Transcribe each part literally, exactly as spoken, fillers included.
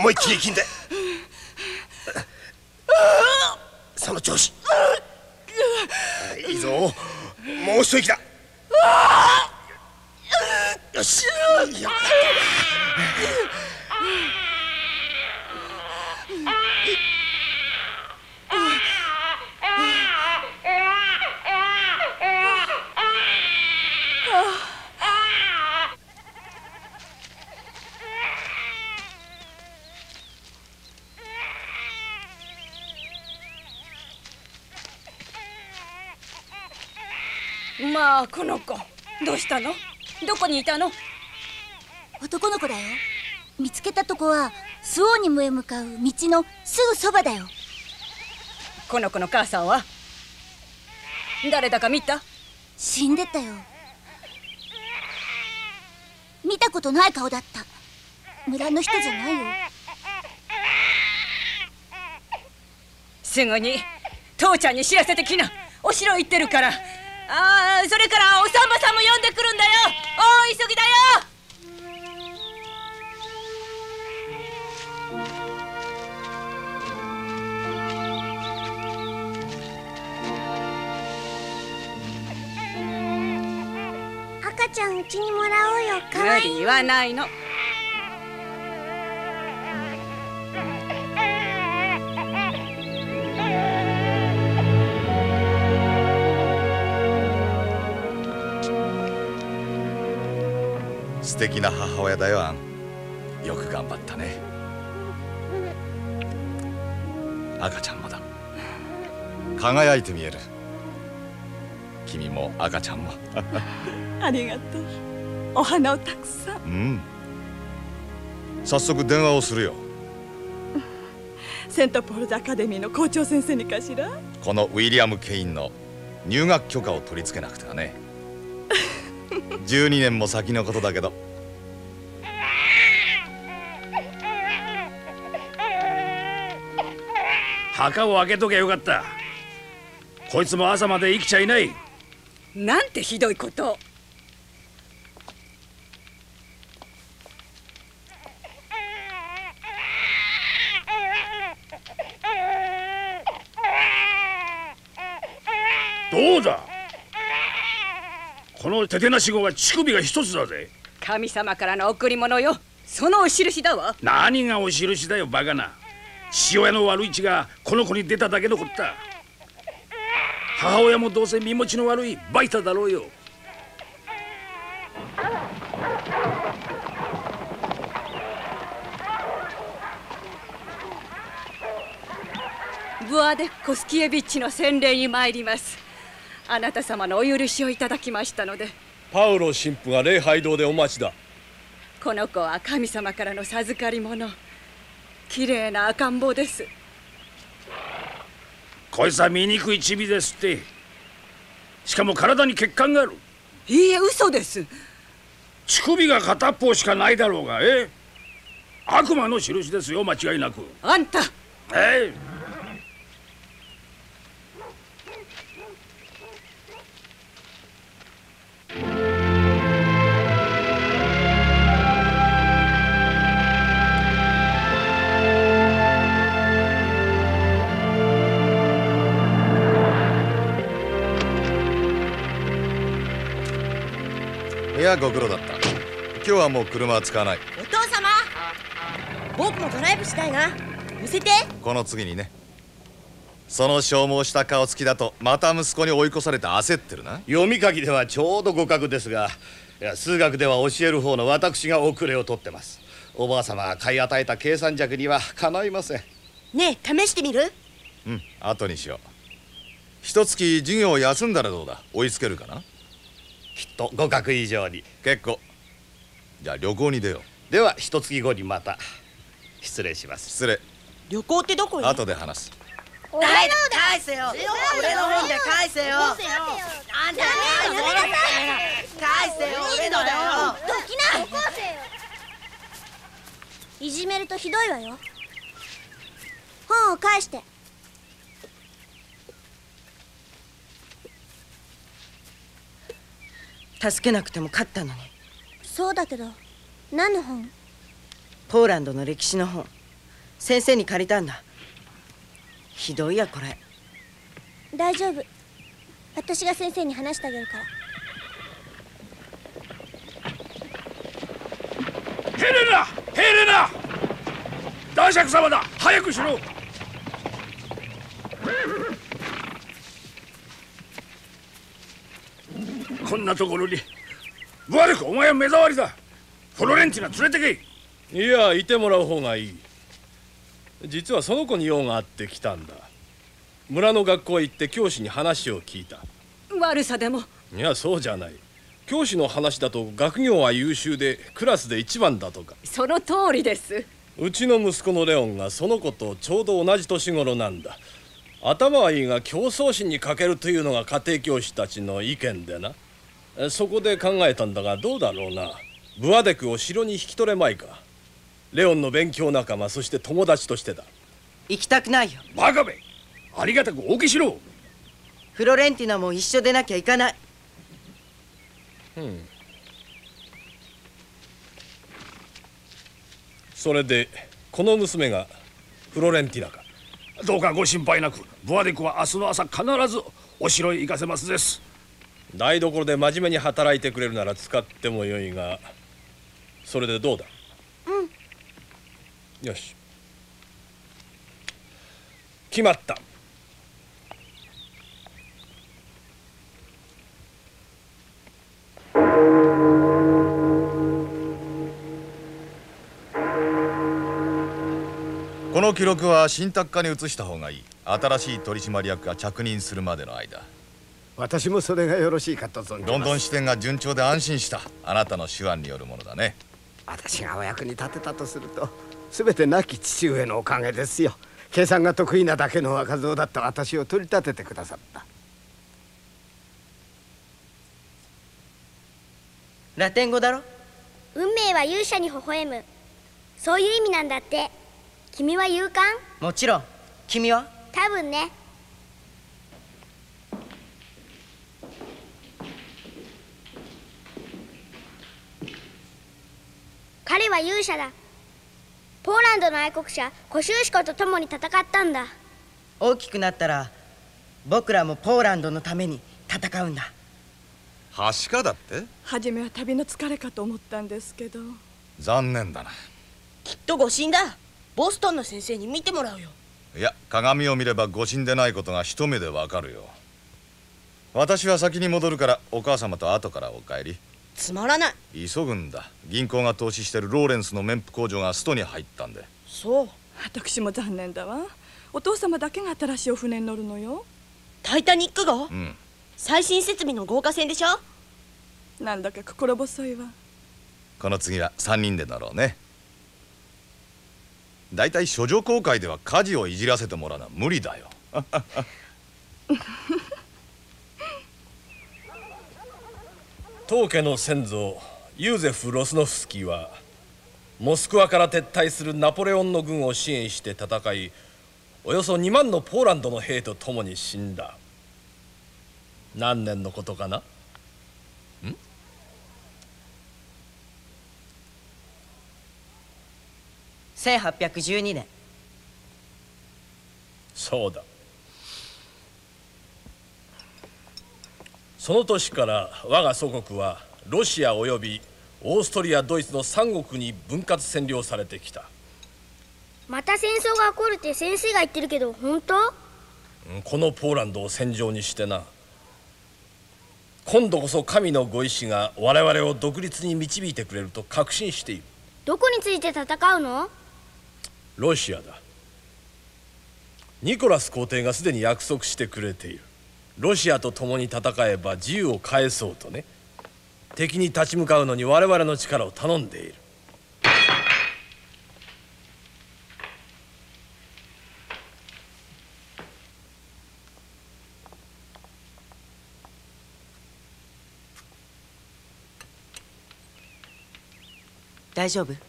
思いっきり力んで。その調子。いいぞ、もう一息だ。よし。いやまあ、この子どうしたの？どこにいたの？ 男の子だよ。見つけたとこは周防任務へ向かう道のすぐそばだよ。 この子の母さんは誰だか見た？ 死んでたよ。見たことない顔だった。村の人じゃないよ。 すぐに父ちゃんに知らせてきな。お城行ってるから。ああ、それからおさんまさんも呼んでくるんだよ。おー、急ぎだよ。 赤ちゃんうちにもらおうよ。かわいい。 無理言わないの。 素敵な母親だよ、アン。よく頑張ったね。赤ちゃんもだ。輝いて見える。君も赤ちゃんも。 ありがとう。お花をたくさん。 うん。早速電話をするよ。 セントポールズアカデミーの校長先生にかしら。 このウィリアム・ケインの入学許可を取り付けなくてはね。じゅうにねんも先のことだけど。 墓を開けとけよかった。こいつも朝まで生きちゃいない。 なんてひどいことを。 どうだ、このテテナシゴは乳首が一つだぜ。 神様からの贈り物よ。そのお印だわ。 何がお印だよ、バカな。父親の悪い血がこの子に出ただけのことだ。母親もどうせ身持ちの悪いバイタだろうよ。 ブアデ・コスキエビッチの洗礼に参ります。あなた様のお許しをいただきましたので。 パウロ神父が礼拝堂でお待ちだ。 この子は神様からの授かり物。きれいな赤ん坊です。 こいつは醜いチビですって。しかも体に血管がある。 いいえ、嘘です。 乳首が片っぽしかないだろうが、え悪魔の印ですよ、間違いなく。 あんた、 ええ。 いや、ご苦労だった。今日はもう車は使わない。 お父様、僕もドライブしたいな。乗せて。 この次にね。その消耗した顔つきだとまた息子に追い越されて焦ってるな。 読み書きではちょうど互角ですが、いや数学では教える方の私が遅れを取ってます。おばあ様が買い与えた計算尺にはかないません。 ねえ、試してみる？ うん、後にしよう。一月授業を休んだらどうだ。追いつけるかな。 きっと互角以上に。 結構。じゃあ旅行に出よう。では一月後にまた。失礼します。 失礼。 旅行ってどこへ？ 後で話す。 誰だ、返せよ。俺の本で返せよ。あんた返せよ。俺のだよ。 どきな。いじめるとひどいわよ。本を返して。 助けなくても勝ったのに。 そうだけど、何の本？ ポーランドの歴史の本。 先生に借りたんだ。ひどいやこれ。 大丈夫、私が先生に話してあげるから。 ヘレナ、ヘレナ、男爵様だ、早くしろ。こんなところにブアレク、お前は目障りだ。フロレンティナ連れてけ。 いや、いてもらう方がいい。実はその子に用があって来たんだ。村の学校へ行って教師に話を聞いた。 悪さでも。 いや、そうじゃない。教師の話だと学業は優秀でクラスで一番だとか。 その通りです。 うちの息子のレオンがその子とちょうど同じ年頃なんだ。頭はいいが競争心に欠けるというのが家庭教師たちの意見でな。そこで考えたんだが、どうだろうな。ブアデクを城に引き取れまいか。レオンの勉強仲間、そして友達としてだ。 行きたくないよ。 バカめ、ありがたくお受けしろ。 フロレンティナも一緒でなきゃいかない。 うん。それでこの娘がフロレンティナか。 どうかご心配なく、ブアデクは明日の朝必ずお城へ行かせますです。 台所で真面目に働いてくれるなら使ってもよいが、それでどうだ。 うん。 よし、決まった。 この記録は信託課に移した方がいい。新しい取締役が着任するまでの間。 私もそれがよろしいかと存じます。 ロンドン支店が順調で安心した。あなたの手腕によるものだね。 私がお役に立てたとすると全て亡き父上のおかげですよ。計算が得意なだけの若造だった私を取り立ててくださった。 ラテン語だろ。 運命は勇者に微笑む、そういう意味なんだって。君は勇敢？ もちろん。君は？ 多分ね。彼は勇者だ。ポーランドの愛国者コシューシコと共に戦ったんだ。 大きくなったら僕らもポーランドのために戦うんだ。 はしかだって？ 初めは旅の疲れかと思ったんですけど。 残念だな。 きっと誤診だ。ボストンの先生に見てもらうよ。 いや、鏡を見れば誤診でないことが一目でわかるよ。私は先に戻るからお母様と後からお帰り。 つまらない。 急ぐんだ。銀行が投資してるローレンスの綿布工場がストに入ったんで。 そう。 私も残念だわ。お父様だけが新しいお船に乗るのよ。 タイタニック号？ うん。 最新設備の豪華船でしょ。 なんだか心細いわ。 この次はさんにんで乗ろうね。だいたい処女航海では舵をいじらせてもらうのは無理だよ。 当家の先祖ユーゼフ・ロスノフスキーはモスクワから撤退するナポレオンの軍を支援して戦い、およそにまんのポーランドの兵と共に死んだ。何年のことかな。んせんはっぴゃくじゅうにねん。 そうだ。その年から我が祖国はロシアおよびオーストリア・ドイツの三国に分割占領されてきた。 また戦争が起こるって先生が言ってるけど本当？ このポーランドを戦場にしてな。今度こそ神のご意志が我々を独立に導いてくれると確信している。 どこについて戦うの？ ロシアだ。ニコラス皇帝がすでに約束してくれている。ロシアと共に戦えば自由を返そうとね。敵に立ち向かうのに我々の力を頼んでいる。 大丈夫？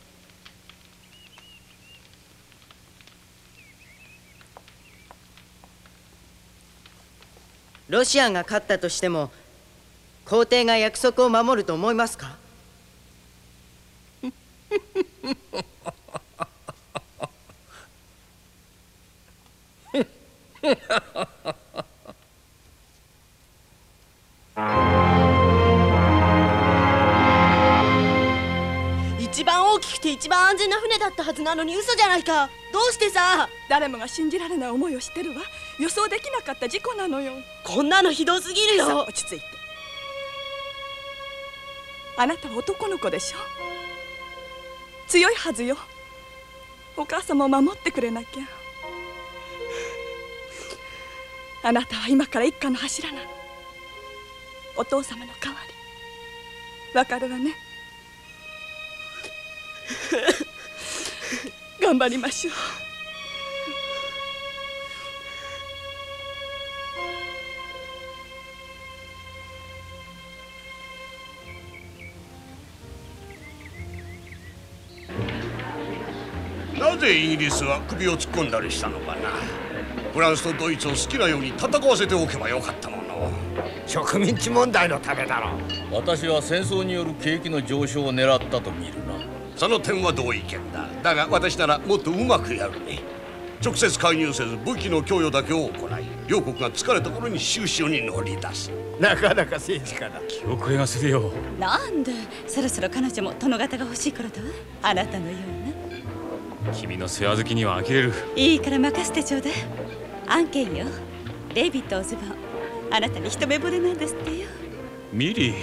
ロシアが勝ったとしても皇帝が約束を守ると思いますか？ 安全な船だったはずなのに嘘じゃないか。どうしてさ。 誰もが信じられない思いをしてるわ。予想できなかった事故なのよ。 こんなのひどすぎるよ。 さあ落ち着いて。あなたは男の子でしょ。強いはずよ。お母様を守ってくれなきゃ。あなたは今から一家の柱なの。お父様の代わり。わかるわね。頑張りましょう。 なぜイギリスは首を突っ込んだりしたのかな。フランスとドイツを好きなように戦わせておけばよかったもの。 植民地問題のためだろう。 私は戦争による景気の上昇を狙ったと見るな。 その点は同意見だ。だが私ならもっとうまくやるね。直接介入せず武器の供与だけを行い、両国が疲れた頃に収拾に乗り出す。 なかなか政治家だ。 気遅れがするよ。 なんでそろそろ彼女も殿方が欲しい頃だわ。あなたのような。 君の世話好きには呆れる。 いいから任せてちょうだい。案件よ。デイビッド・オズボン、あなたに一目惚れなんですってよ。 ミリー、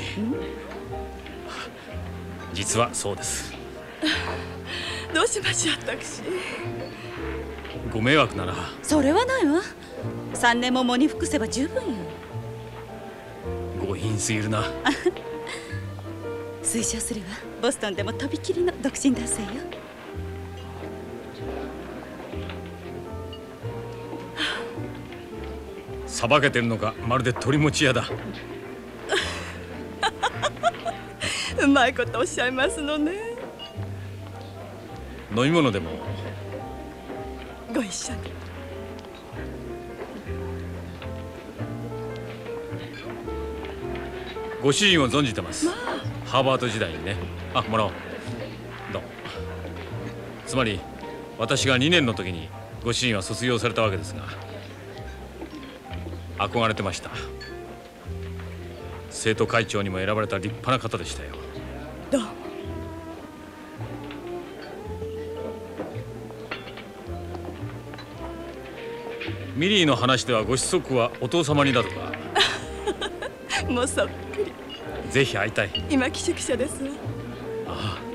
実はそうです。 どうしましょう私。 ご迷惑なら。 それはないわ。三年も喪に服せば十分よ。 強引すぎるな。 推奨するわ。ボストンでもとびきりの独身男性よ。 さばけてるのかまるで鳥持ち屋だ。 うまいことおっしゃいますのね。 飲み物でも。 ご一緒に。 ご主人を存じてます、まあ、ハーバード時代にね。あ、もらおう。どうも。つまり私がにねんの時にご主人は卒業されたわけですが、憧れてました。生徒会長にも選ばれた立派な方でしたよ。 どうも。 ミリーの話ではご子息はお父様にだとか。 もうそっくり。 ぜひ会いたい。 今寄宿舎ですわ。 ああ。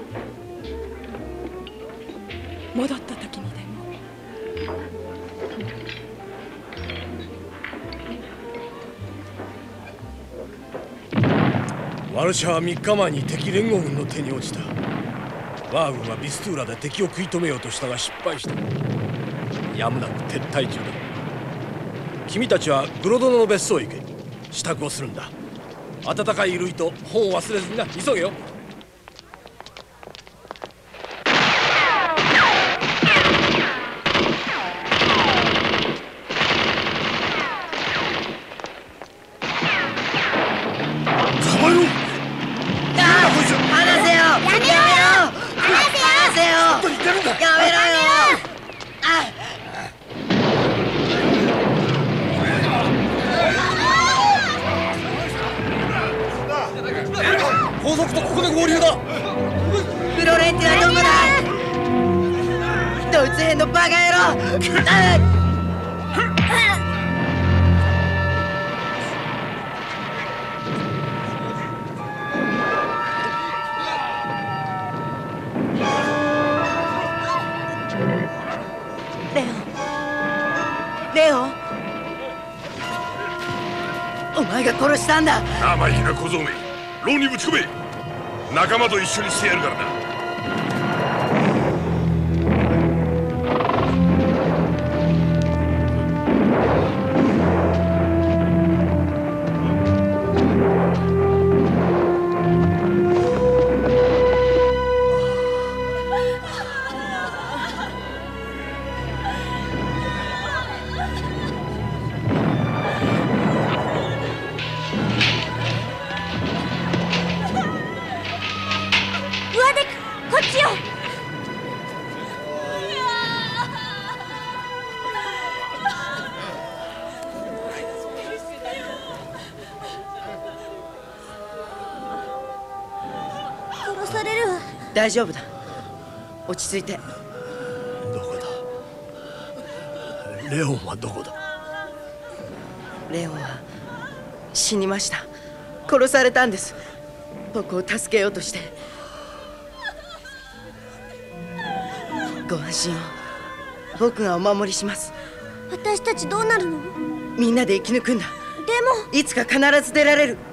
戻った時にでも。 ワルシャはみっかまえに敵連合軍の手に落ちた。我が軍はビストゥーラで敵を食い止めようとしたが失敗した。やむなく撤退中だ。君たちはグロ殿の別荘へ行け。支度をするんだ。温かい衣類と本を忘れずにな。急げよ。 後続とここで合流だ。フロレンティはどこだ。ドイツ編のバカ野郎。レオ、レオ、お前が殺したんだ。 生意気な小僧め、牢にぶち込め。仲間と一緒にしてやるからな。 大丈夫だ。 落ち着いて。 どこだ？レオンはどこだ？ レオンは死にました。殺されたんです。僕を助けようとして。ご安心を。僕がお守りします。 私たちどうなるの？ みんなで生き抜くんだ。 でもいつか必ず出られる。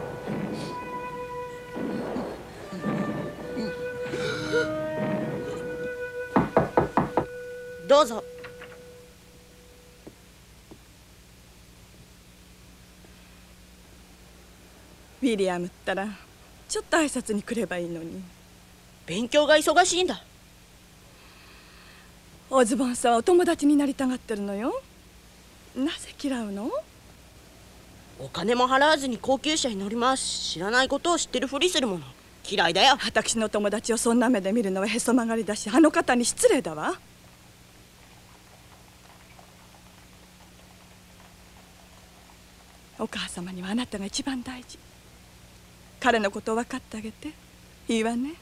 どうぞ。 ウィリアムったらちょっと挨拶に来ればいいのに。 勉強が忙しいんだ。 オズボンさんはお友達になりたがってるのよ。なぜ嫌うの？ お金も払わずに高級車に乗ります。知らないことを知ってるふりするもの。嫌いだよ。 私の友達をそんな目で見るのはへそ曲がりだし、あの方に失礼だわ。お母様にはあなたが一番大事。彼のことを分かってあげて。いいわね。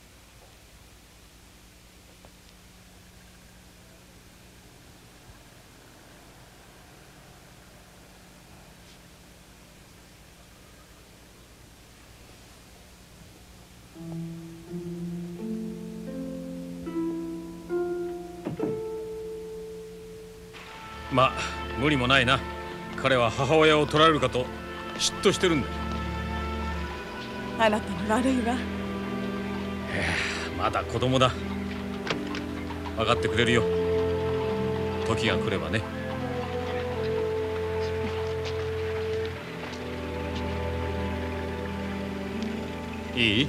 まあ無理もないな。彼は母親を取られるかと嫉妬してるんだよ。 あなたの悪いわ。 まだ子供だ。分かってくれるよ。時が来ればね。いい？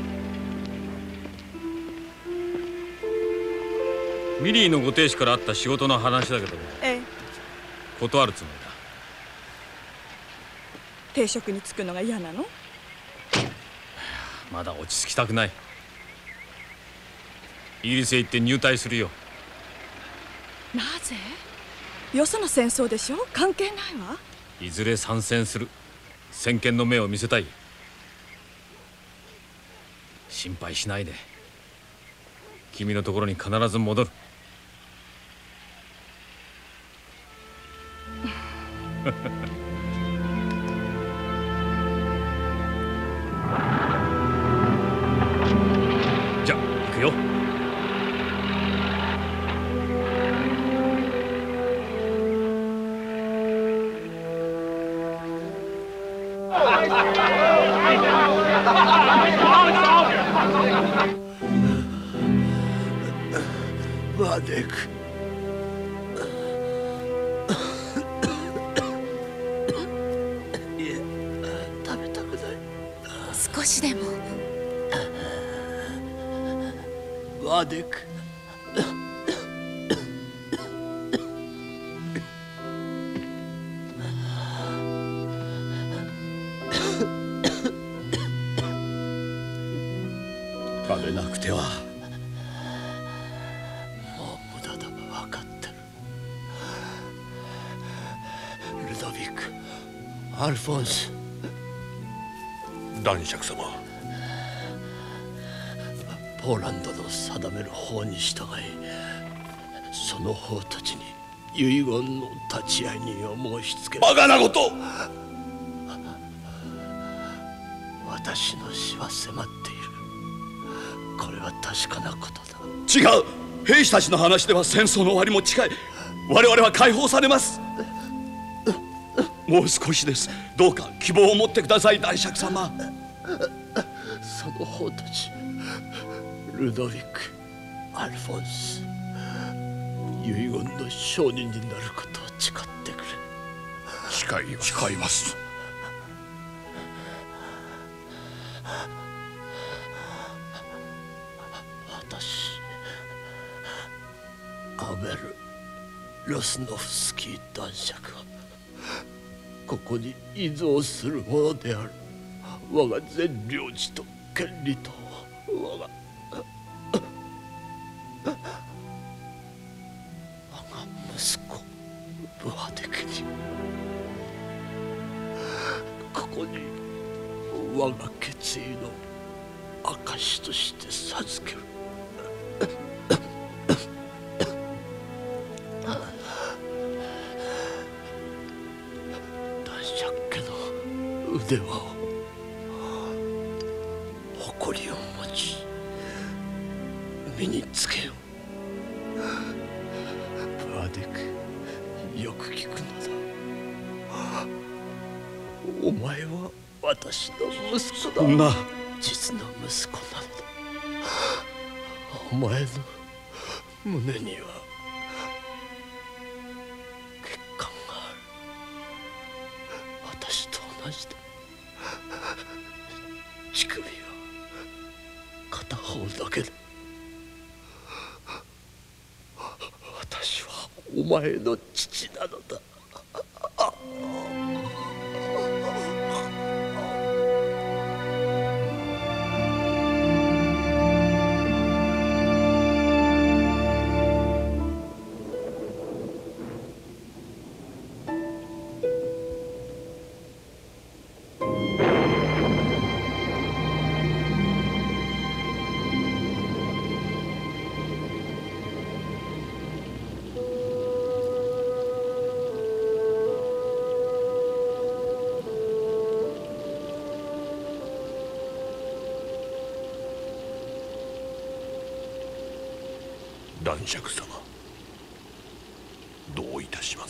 ミリーのご亭主からあった仕事の話だけども、 ええ、 断るつもりだ。 定職に就くのが嫌なの？ まだ落ち着きたくない。イギリスへ行って入隊するよ。 なぜ？よその戦争でしょ。関係ないわ。 いずれ参戦する。先見の目を見せたい。心配しないで。君のところに必ず戻る。じゃあ行くよ。 バデク。いえ、食べたくない。 少しでも。 バデク。 食べなくては。 もう無駄だ。分かってる。ルドビック、アルフォンス。 男爵様。 ポーランドの定める法に従い、その法たちに遺言の立ち会い人を申し付け。 バカなこと。 私の死は迫っている。これは確かなことだ。 違う。兵士たちの話では戦争の終わりも近い。我々は解放されます。もう少しです。どうか希望を持ってください、男爵様。 その方たち、ルドヴィック、アルフォンス、遺言の証人になることを誓ってくれ。 誓い誓います。 私、アベル・ロスノフスキー男爵はここに依蔵するものである。我が全領地と権利と我が我が息子ブハデクにここに我が決意の証として授ける。 腕輪を誇りを持ち身につけよう。バーディク、よく聞くのだ。お前は私の息子だ。 そんな実の息子なのだ。お前の胸には血管がある。私と同じだ。乳首は片方だけだ。私はお前の父なのだ。 男爵様、どういたします？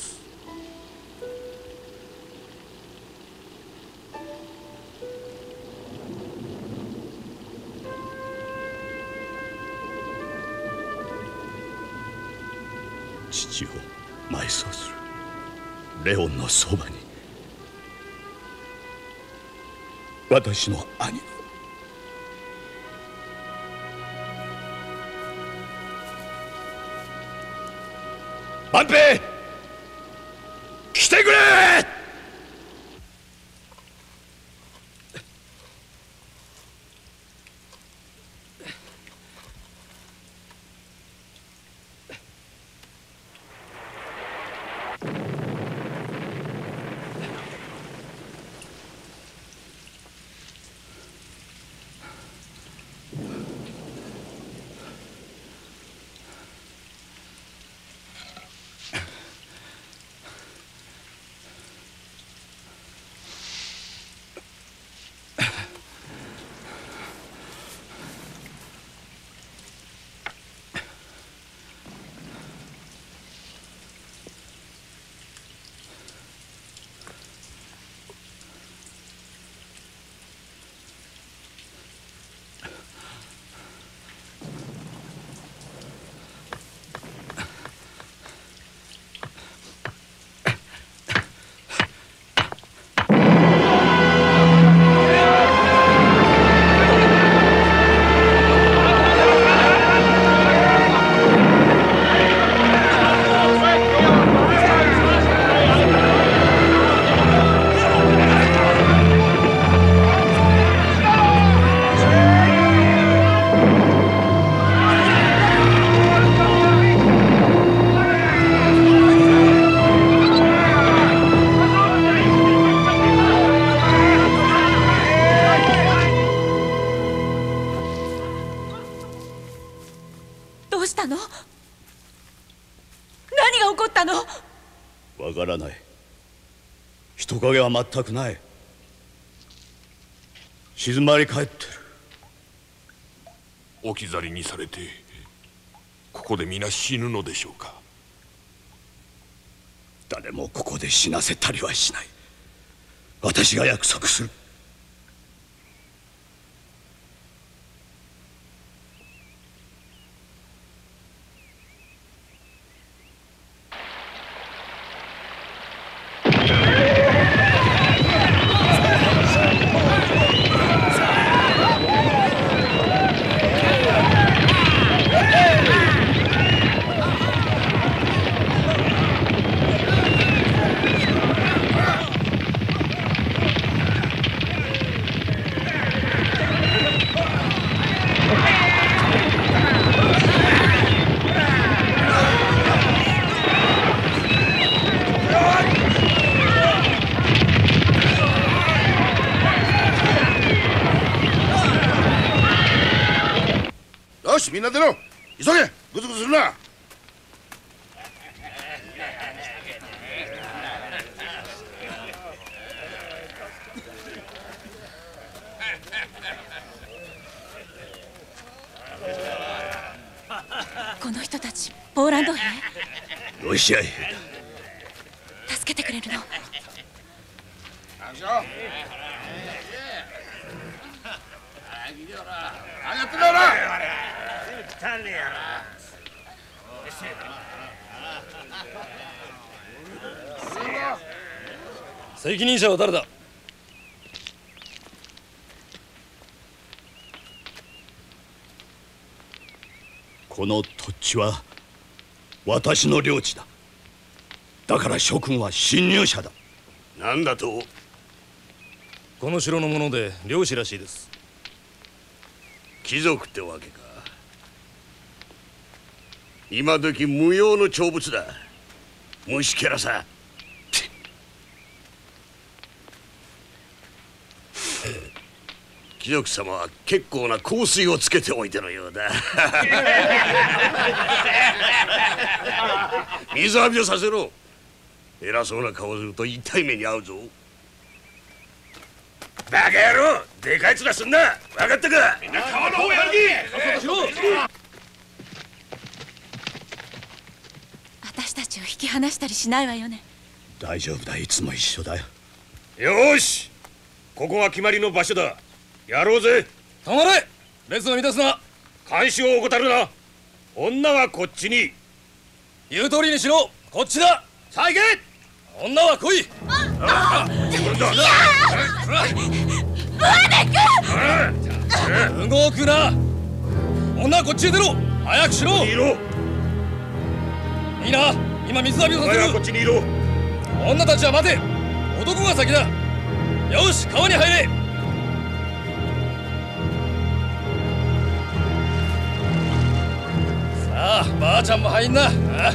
父を埋葬するレオンのそばに私の兄の万平、来てくれ！わからない。人影は全くない。静まり返ってる。 置き去りにされてここで皆死ぬのでしょうか？ 誰もここで死なせたりはしない。私が約束する。 よし、みんな出ろ。急げ、グズグズするな。 どへ？ ロシアへ。 助けてくれるの？ 責任者は誰だ？ この土地は私の領地だ。だから諸君は侵入者だ。 なんだと？ この城のもので漁師らしいです。 貴族ってわけか。今時無用の長物だ。虫けらさ。貴族様は結構な香水をつけておいてのようだ。水浴びをさせろ。偉そうな顔をすると痛い目に遭うぞ。バカ野郎、でかい面すんな。分かったか？みんな川の方やる気。 私たちを引き離したりしないわよね？ 大丈夫だ、いつも一緒だよ。 よし、ここが決まりの場所だ。やろうぜ。 止まれ。列を乱すな。 監視を怠るな。女はこっちに。 言う通りにしろ。こっちだ。 さあ行け。 女は来い。 ああ、 動くな。女はこっちへ出ろ。早くしろ。 いろ。 いいな。今水浴びをさせる。 こっちにいろ。 女たちは待て。男が先だ。よし、川に入れ。さあ、ばあちゃんも入んな。ああ、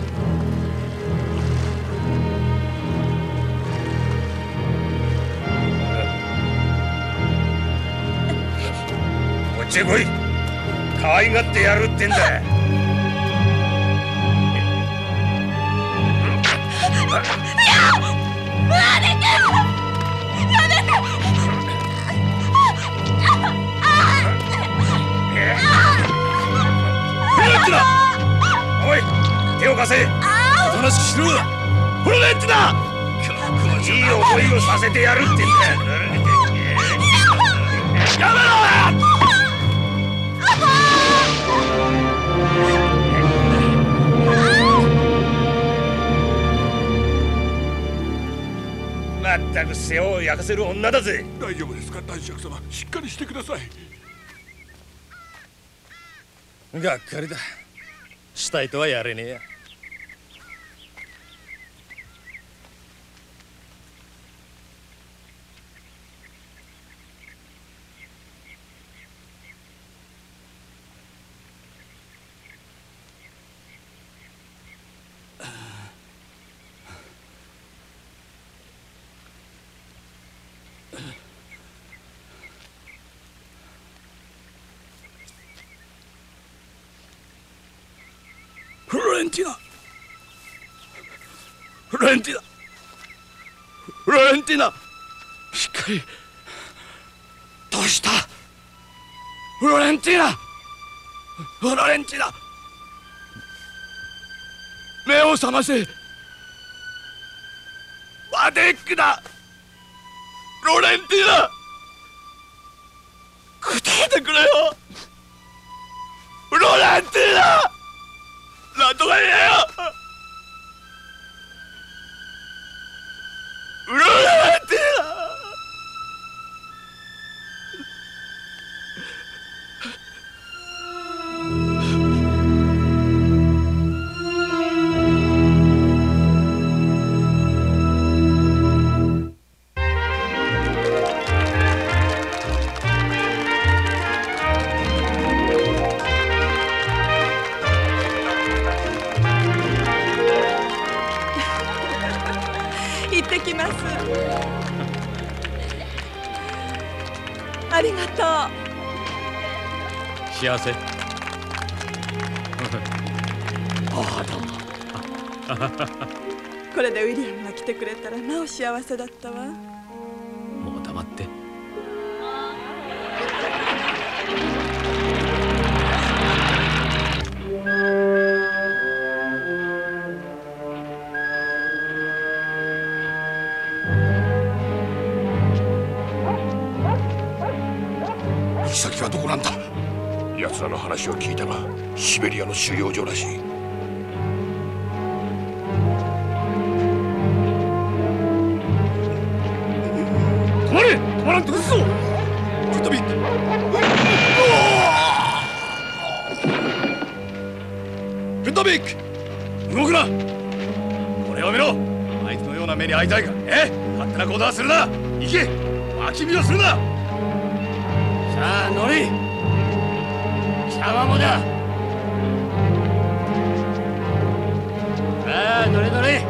こっちへ来い。可愛がってやるってんだ。おい、手を貸せ。 おとなしくしろ。 フロレットだ。いい思いをさせてやるってんだ。やめろ。まったく世話を焼かせる女だぜ。 大丈夫ですか、男爵様。しっかりしてください。 がっかりだ。したいとはやれねえや。 フロレンティナ、フロレンティナ、フロレンティナ、しっかり。どうした？フロレンティナ、フロレンティナ、目を覚ませ。ワデックだ。フロレンティナ、答えてくれよ。フロレンティナ、なんとか言えよ。フロレンティナ。 行ってきます。ありがとう。 幸せ。 これでウィリアムが来てくれたらなお幸せだったわ。 もう黙って。 はどこなんだ？奴らの話を聞いたがシベリアの収容所らしい。 止まれ！止まらんと撃つぞ！ フットビック！フットビック！ 動くな！ これを見ろ！あいつのような目に遭いたいか？え？勝手な行動はするな！行け！脇見をするな！ さあ乗れ！貴様もだ！さあ乗れ乗れ！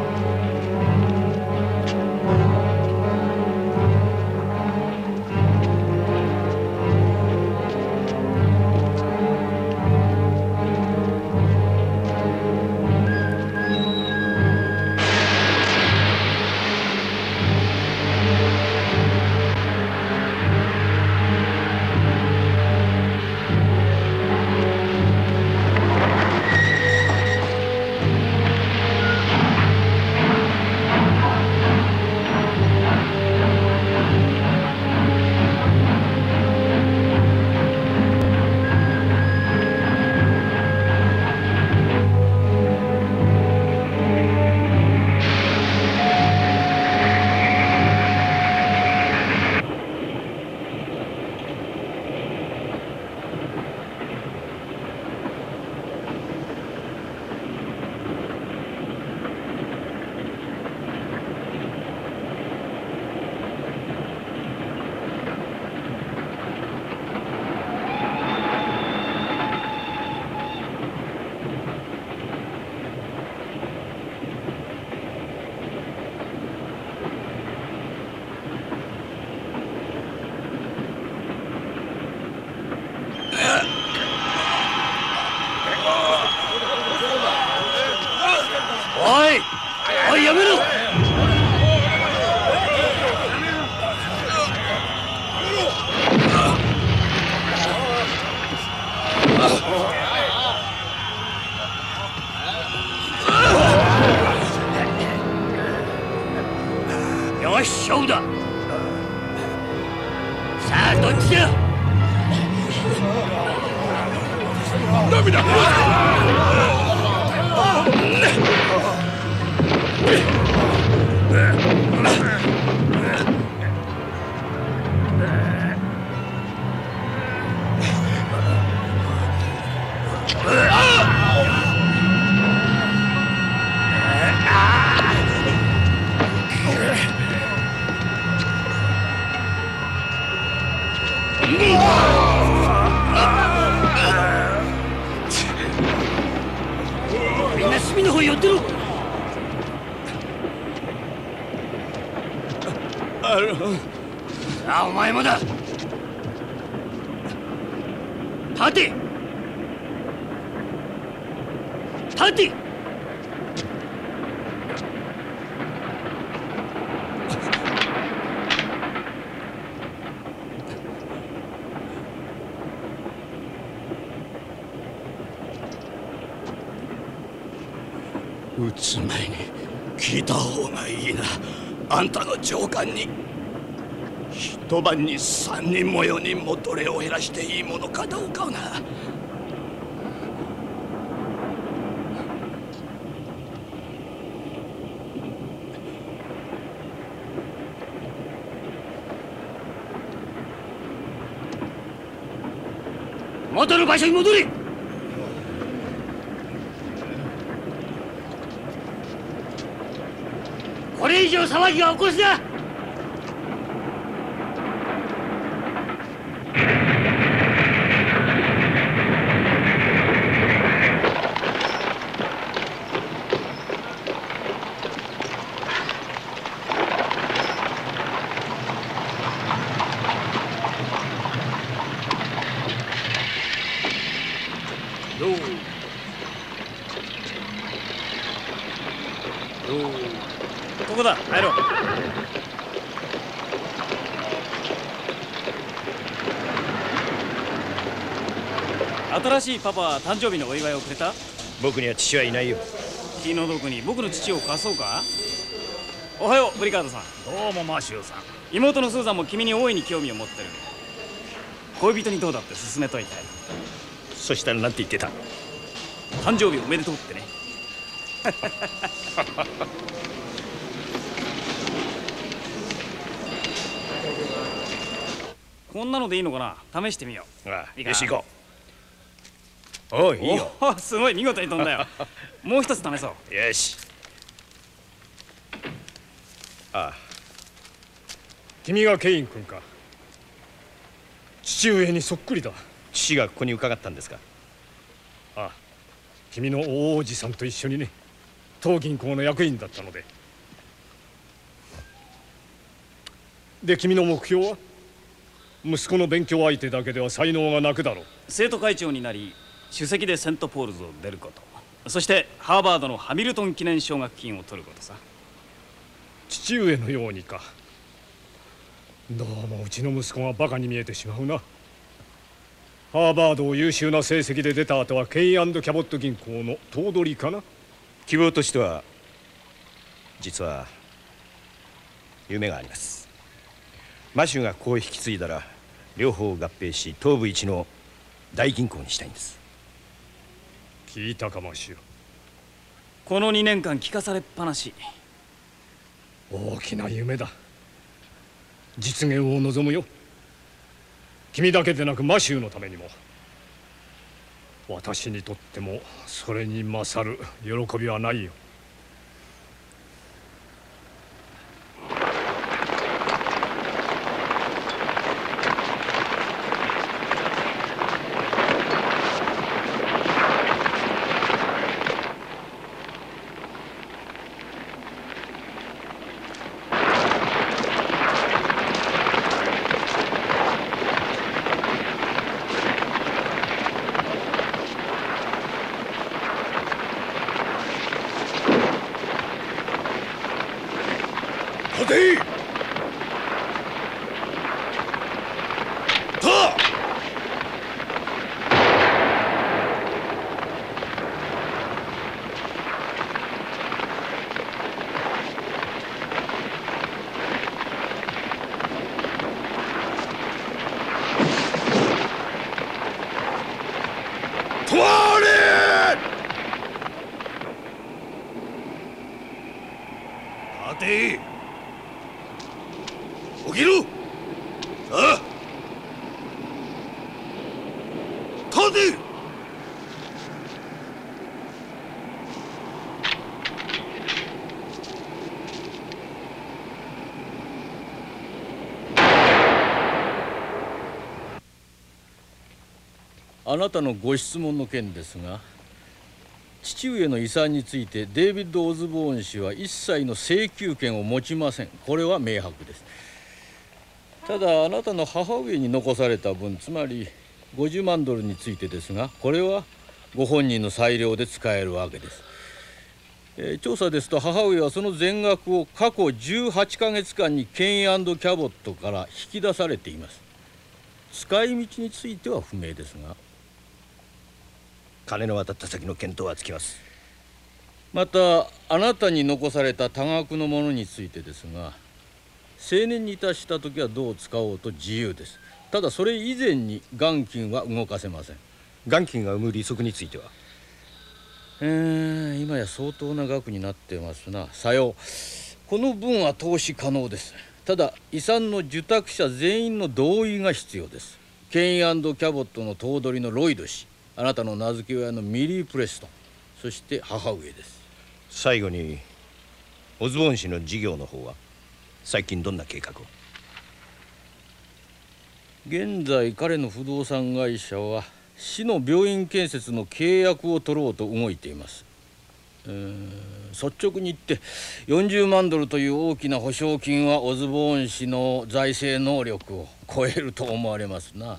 おい！おいやめろ！よし勝負だ！さあどっちだ！ダメだ！みんな隅の方寄ってろ！あのさあお前もだ！立て！立て！撃つ前に聞いた方がいいな。あんたの上官に一晩に三人も四人も奴隷を減らしていいものかどうかをな。元の場所に戻れ！これ以上騒ぎが起こすな！どうどうここだ、入ろう。 新しいパパは誕生日のお祝いをくれた？ 僕には父はいないよ。 気の毒に僕の父を貸そうか？おはようブリカードさん。 どうもマシューさん。 妹のスーザンも君に大いに興味を持ってる。 恋人にどうだって勧めといて。 そしたら何て言ってた？ 誕生日おめでとうってね。こんなのでいいのかな。試してみよう。 ああ、 いいかよし行こう。おう、いいよ。 お、すごい見事に飛んだよ。もう一つ試そう。 よし。 ああ、君がケイン君か。父上にそっくりだ。 父がここに伺ったんですか？ ああ、君の大叔父さんと一緒にね、当銀行の役員だったので。で、君の目標は？息子の勉強相手だけでは才能がなくだろう。 生徒会長になり、首席でセントポールズを出ること、そしてハーバードのハミルトン記念奨学金を取ることさ。 父上のようにか。どうもうちの息子がバカに見えてしまうな。ハーバードを優秀な成績で出た後はケイン&キャボット銀行の頭取かな。 希望としては実は夢があります。マシューがここを引き継いだら両方を合併し東部一の大銀行にしたいんです。 聞いたかマシュー。 このにねんかん聞かされっぱなし。 大きな夢だ。実現を望むよ。君だけでなくマシューのためにも。私にとってもそれに勝る喜びはないよ。 起きる。さあ立て。 あなたのご質問の件ですが、父上の遺産についてデイビッド・オズボーン氏は一切の請求権を持ちません。これは明白です。ただあなたの母上に残された分、つまりごじゅうまんドルについてですが、これはご本人の裁量で使えるわけです。えー、調査ですと母上はその全額を過去じゅうはちかげつかんにケイン&キャボットから引き出されています。使い道については不明ですが、 金の渡った先の見当はつきます。 またあなたに残された多額のものについてですが、成年に達した時はどう使おうと自由です。ただそれ以前に元金は動かせません。 元金が生む利息については、 えー、今や相当な額になってますな。さよう、この分は投資可能です。ただ遺産の受託者全員の同意が必要です。ケイン&キャボットの頭取のロイド氏、あなたの名付け親のミリー・プレストン、そして母上です。 最後にオズボーン氏の事業の方は最近どんな計画を？ 現在彼の不動産会社は市の病院建設の契約を取ろうと動いています。えー、率直に言ってよんじゅうまんドルという大きな保証金はオズボーン氏の財政能力を超えると思われますな。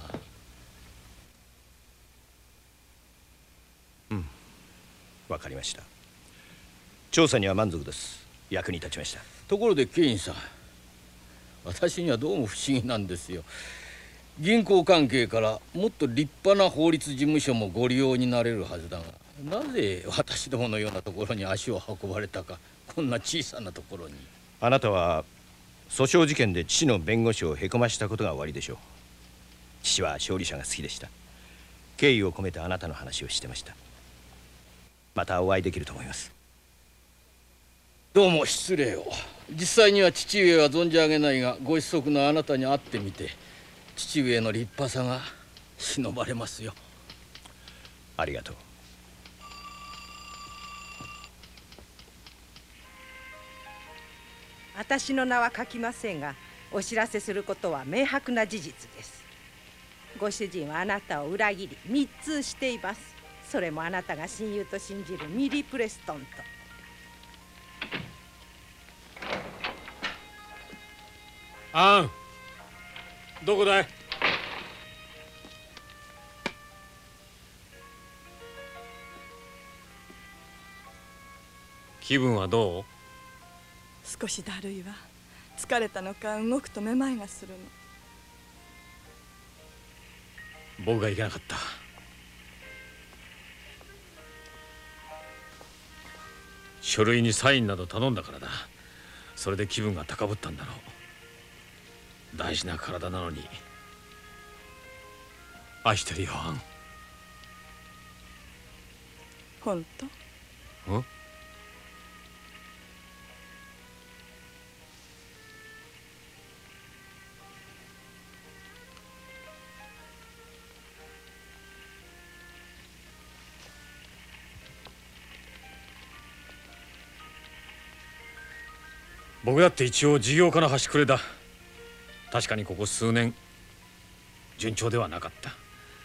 うん、わかりました。調査には満足です。役に立ちました。 ところでケインさん、私にはどうも不思議なんですよ。銀行関係からもっと立派な法律事務所もご利用になれるはずだが、なぜ私どものようなところに足を運ばれたか。こんな小さなところに。 あなたは訴訟事件で父の弁護士をへこましたことがおありでしょう。 父は勝利者が好きでした。敬意を込めてあなたの話をしてました。またお会いできると思います。 どうも失礼を。実際には父上は存じ上げないが、ご子息のあなたに会ってみて父上の立派さが偲ばれますよ。 ありがとう。 私の名は書きませんが、お知らせすることは明白な事実です。ご主人はあなたを裏切り密通しています。それもあなたが親友と信じるミリー・プレストンと。 アン、どこだい？気分はどう？ 少しだるいわ。疲れたのか動くとめまいがするの。 僕がいけなかった。書類にサインなど頼んだからだ。それで気分が高ぶったんだろう。大事な体なのに。愛してるよ、アン。 本当？ ん？僕だって一応事業家の端くれだ。確かにここ数年順調ではなかった。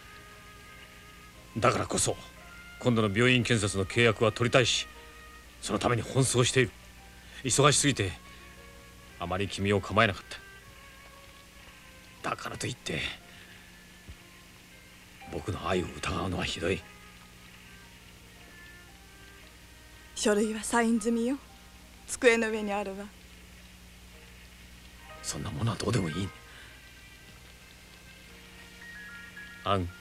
だからこそ今度の病院建設の契約は取りたいし、そのために奔走している。忙しすぎてあまり君を構えなかった。だからといって僕の愛を疑うのはひどい。 書類はサイン済みよ。机の上にあるわ。 そんなものはどうでもいい。アン、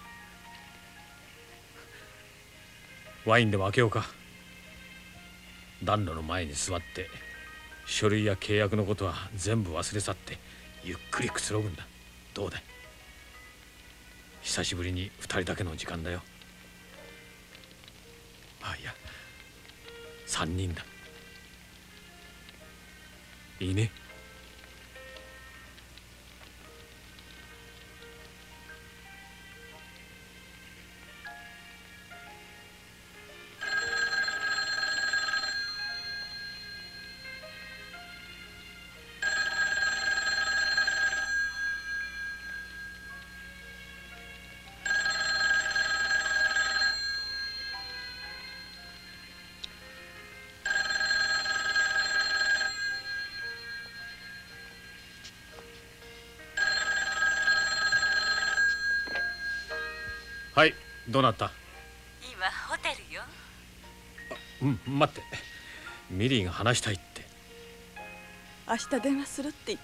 ワインでも開けようか。暖炉の前に座って書類や契約のことは全部忘れ去ってゆっくりくつろぐんだ。どうだい？久しぶりに二人だけの時間だよ。あ、いや、三人だ。いいね。はい、どうなった？ 今ホテルよ。 うん、待って。ミリーが話したいって。 明日電話するって言って。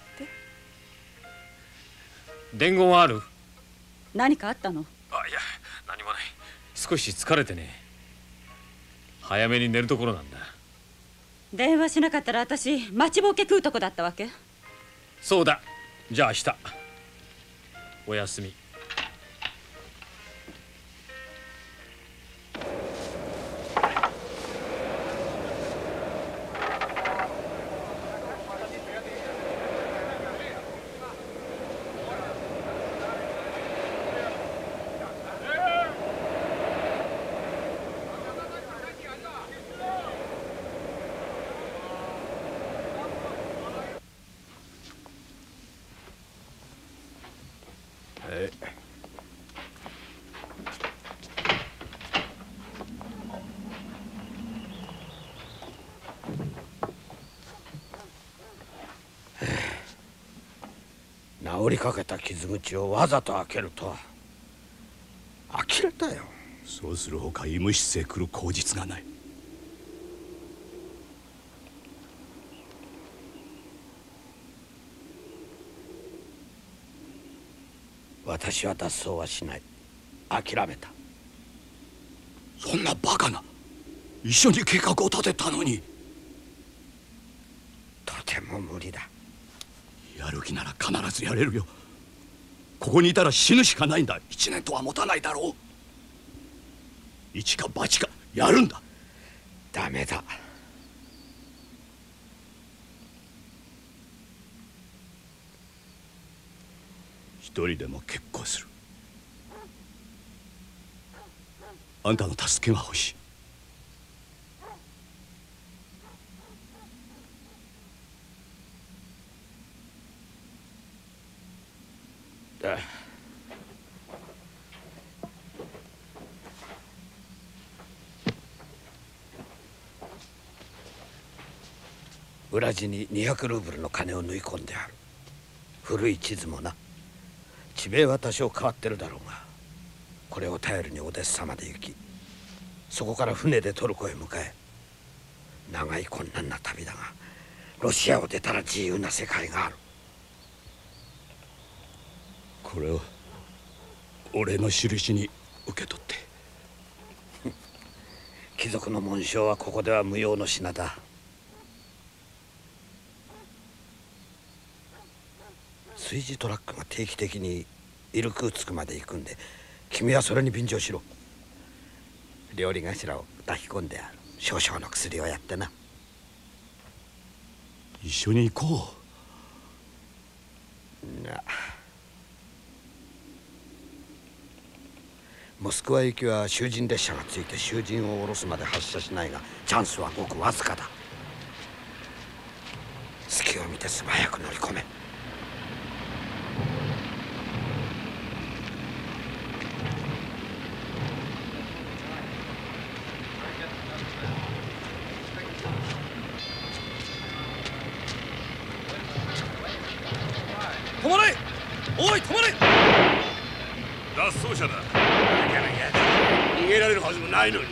伝言はある？ 何かあったの？ あ、いや、何もない。少し疲れてね。早めに寝るところなんだ。 電話しなかったら私待ちぼうけ食うとこだったわけ？ そうだ。じゃあ明日。おやすみ。 治りかけた傷口をわざと開けるとは呆れたよ。 そうするほか医務室へ来る口実がない。 私は脱走はしない。諦めた。 そんなバカな。一緒に計画を立てたのに。 とても無理だ。 やる気なら必ずやれるよ。 ここにいたら死ぬしかないんだ。一年とは持たないだろう。一か八かやるんだ。 ダメだ。 一人でも結構する。あんたの助けが欲しい。 だ。裏地ににひゃくルーブルの金を縫い込んである。古い地図もな。地名は多少変わってるだろうが、これを頼りにオデッサまで行き、そこから船でトルコへ向かえ。長い困難な旅だが、ロシアを出たら自由な世界がある。 これを俺の印に受け取って。 貴族の紋章はここでは無用の品だ。炊事トラックが定期的にイルクーツクまで行くんで、君はそれに便乗しろ。料理頭を抱き込んである。少々の薬をやってな。 一緒に行こう。なモスクワ行きは囚人列車がついて囚人を降ろすまで発車しないが、チャンスはごくわずかだ。隙を見て素早く乗り込め。 止まれ！おい止まれ！ 脱走者だ。 逃げられるはずもないのに。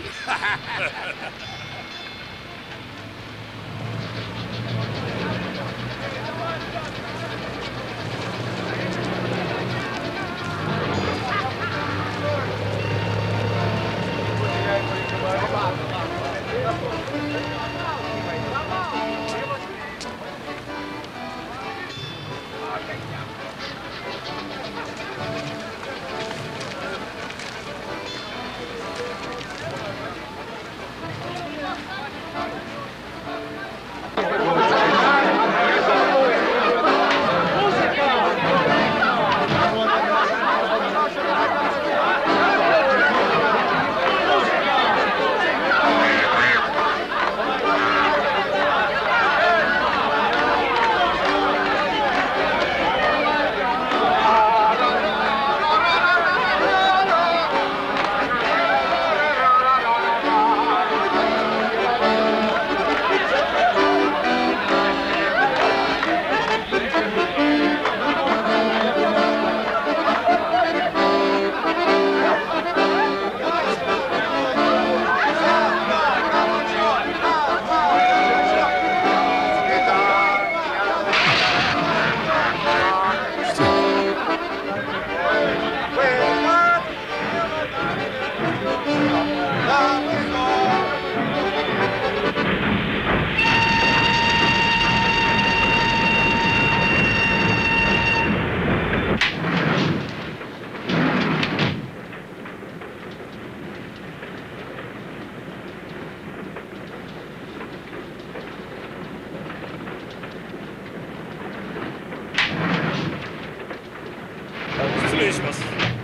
失礼します。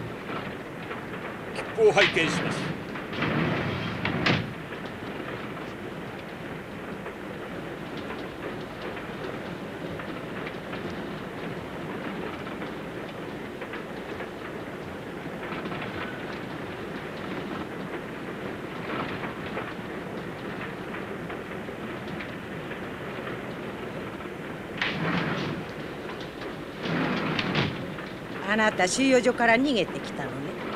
切符を拝見します。 あなた収容所から逃げてきたのね。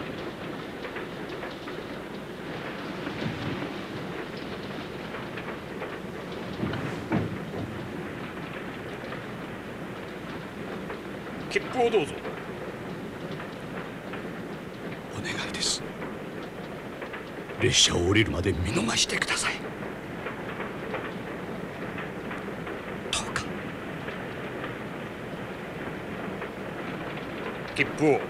切符をどうぞ。 お願いです。列車を降りるまで見逃してください。どうか。 切符を。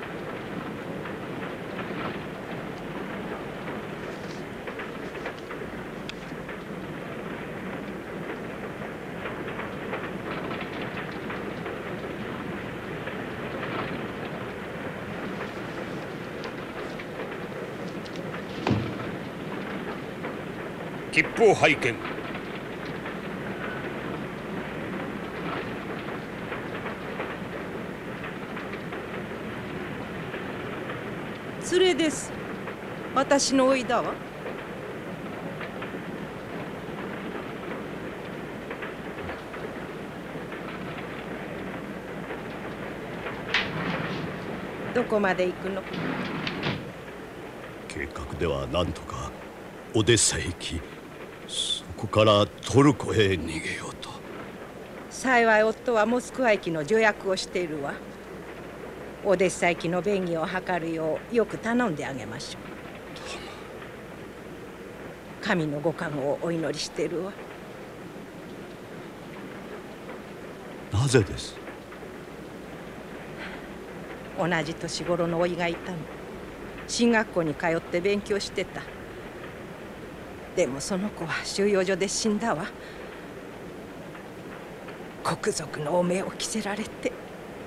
切符を拝見。 連れです。私のおいだわ。どこまで行くの？ 計画ではなんとかオデッサへ行き、そこからトルコへ逃げようと。 幸い夫はモスクワ駅の助役をしているわ。オデッサ駅の便宜を図るようよく頼んであげましょう。神のご加護をお祈りしているわ。 なぜです？ 同じ年頃の甥がいたの。進学校に通って勉強してた。でもその子は収容所で死んだわ。国族の汚名を着せられて。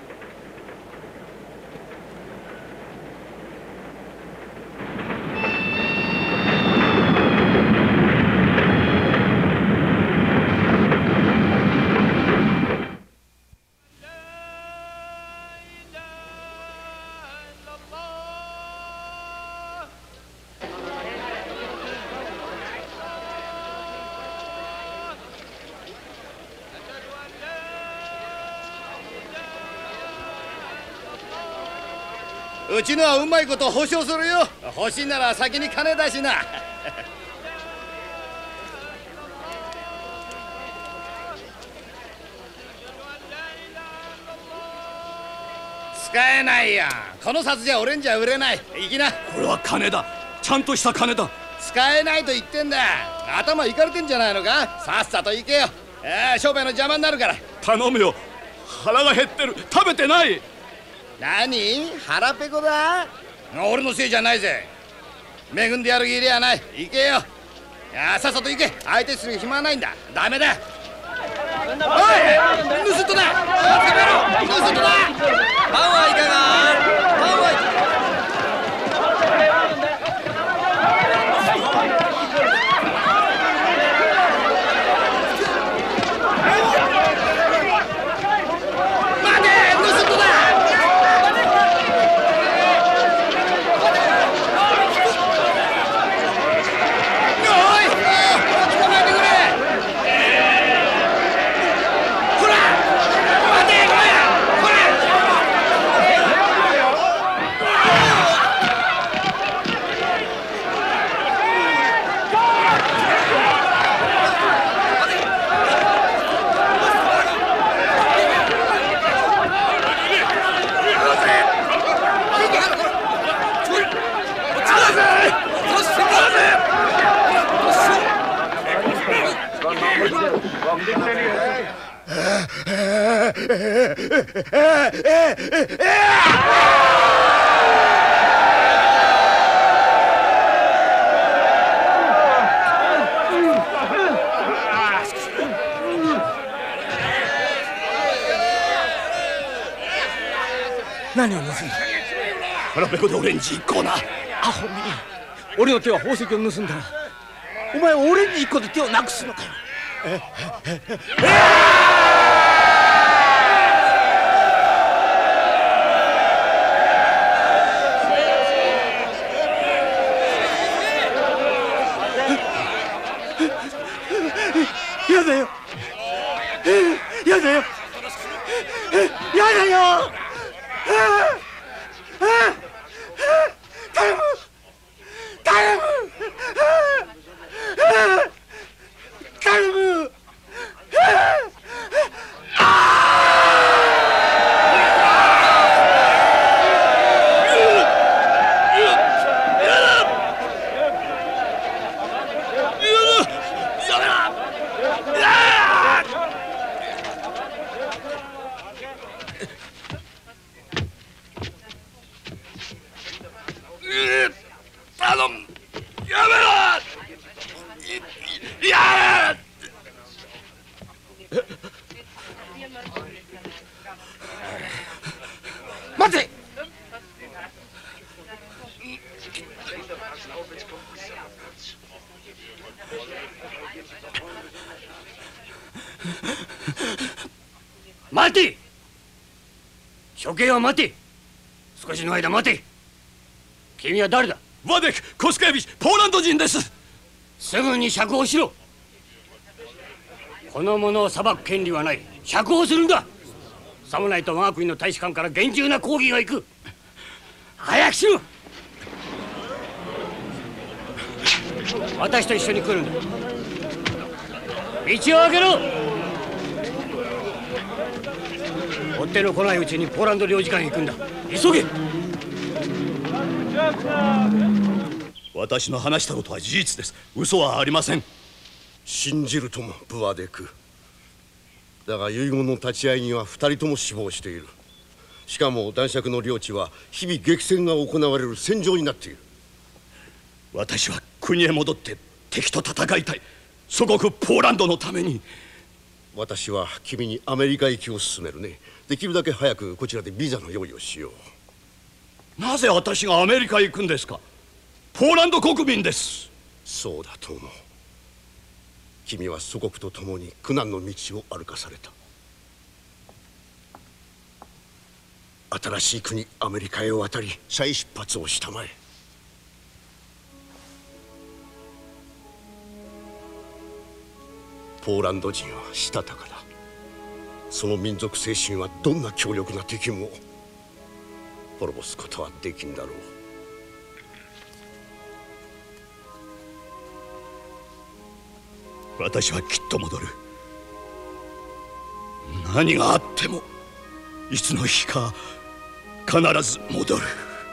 うちのはうまいこと保証するよ。欲しいなら先に金出しな。使えないやん。この札じゃ俺んじゃ売れない。行きな。 これは金だ。ちゃんとした金だ。 使えないと言ってんだ。頭いかれてんじゃないのか。さっさと行けよ。えー、商売の邪魔になるから。 頼むよ。腹が減ってる。食べてない。 何？腹ペコだ？俺のせいじゃないぜ。恵んでやる義理はない。行けよ。やさっさと行け。相手する暇はないんだ。ダメだ。おい、盗人だ。捕まえろ。盗人だ。パンはいかが？パンはいかが？ 何を盗んだ？ 腹ペコでオレンジ一個な。 アホめ。俺の手は宝石を盗んだ。お前オレンジ一個で手をなくすのかよ。えええやだよ。やだよ。やだよ。頼む。頼む。頼む。 待て。 待て。処刑は待て。少しの間待て。君は誰だ？ ワデク・コスケービッチ、ポーランド人です。 すぐに釈放しろ。この者を裁く権利はない。釈放するんだ。さもないと我が国の大使館から厳重な抗議が行く。早くしろ。私と一緒に来るんだ。道を開けろ。追っ手の来ないうちにポーランド領事館へ行くんだ。急げ。 私の話したことは事実です。嘘はありません。 信じるともブワデク。だが遺言の立ち会いには二人とも死亡している。しかも男爵の領地は日々激戦が行われる戦場になっている。 私は国へ戻って敵と戦いたい。祖国ポーランドのために。 私は君にアメリカ行きを勧めるね。できるだけ早くこちらでビザの用意をしよう。なぜ私がアメリカへ行くんですか？ポーランド国民です。 そうだと思う。君は祖国と共に苦難の道を歩かされた。新しい国アメリカへ渡り再出発をしたまえ。ポーランド人はしたたかだ。その民族精神はどんな強力な敵も滅ぼすことはできんだろう。 私はきっと戻る。何があってもいつの日か必ず戻る。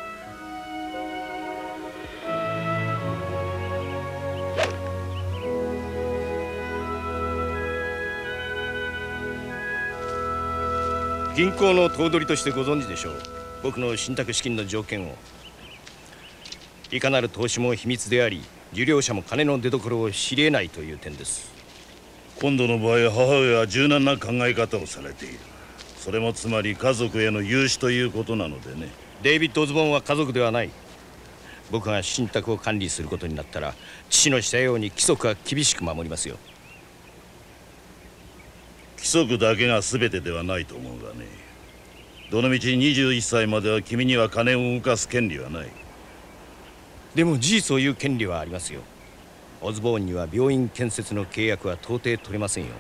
銀行の頭取としてご存知でしょう。僕の信託資金の条件を。いかなる投資も秘密であり、受領者も金の出所を知り得ないという点です。 今度の場合、母親は柔軟な考え方をされている。それもつまり家族への融資ということなのでね。 デイビッド・オズボーンは家族ではない。僕が信託を管理することになったら、父のしたように規則は厳しく守りますよ。 規則だけが全てではないと思うがね。どのみちにじゅういっさいまでは君には金を動かす権利はない。 でも事実を言う権利はありますよ。オズボーンには病院建設の契約は到底取れませんよ。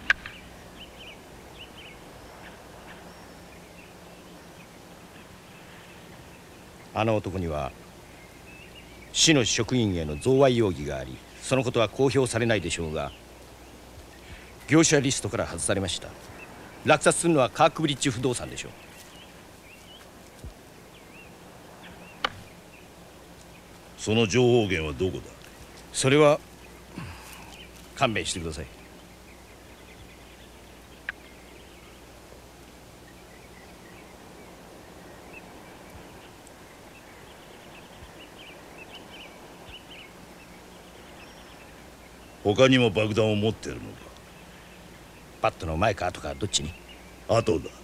あの男には市の職員への贈賄容疑があり、そのことは公表されないでしょうが、業者リストから外されました。落札するのはカークブリッジ不動産でしょう。 その情報源はどこだ？ それは勘弁してください。 他にも爆弾を持ってるのか？ パットの前か後かどっちに？ 後だ。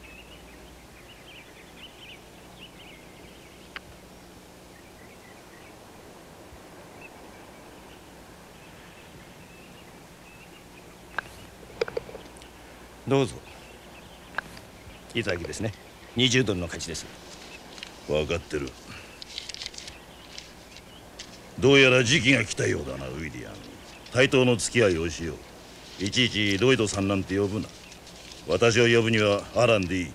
どうぞ。いただきですね。にじゅうドルの価値です。 分かってる。どうやら時期が来たようだな、ウィリアム。対等の付き合いをしよう。いちいちロイドさんなんて呼ぶな。私を呼ぶにはアランでいい。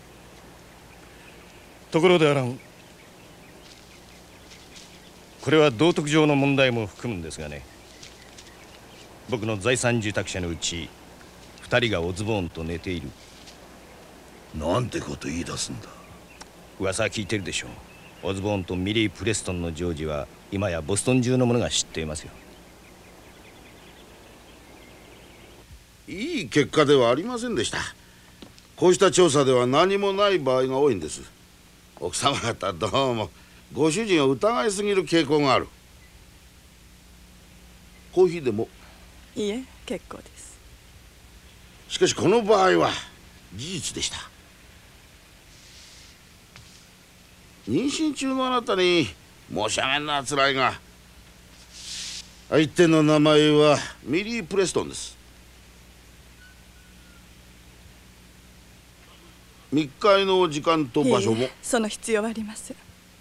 ところでアラン、これは道徳上の問題も含むんですがね、僕の財産受託者のうち二人がオズボーンと寝ている。 なんてこと言い出すんだ。 噂は聞いてるでしょう。オズボーンとミリー・プレストンのジョージは今やボストン中の者が知っていますよ。 いい結果ではありませんでした。こうした調査では何もない場合が多いんです。奥様方どうもご主人を疑いすぎる傾向がある。コーヒーでも？ いいえ、結構です。 しかしこの場合は事実でした。 妊娠中のあなたに申し上げんのはつらいが、相手の名前はミリー・プレストンです。密会の時間と場所も。 いいえ、その必要はありません。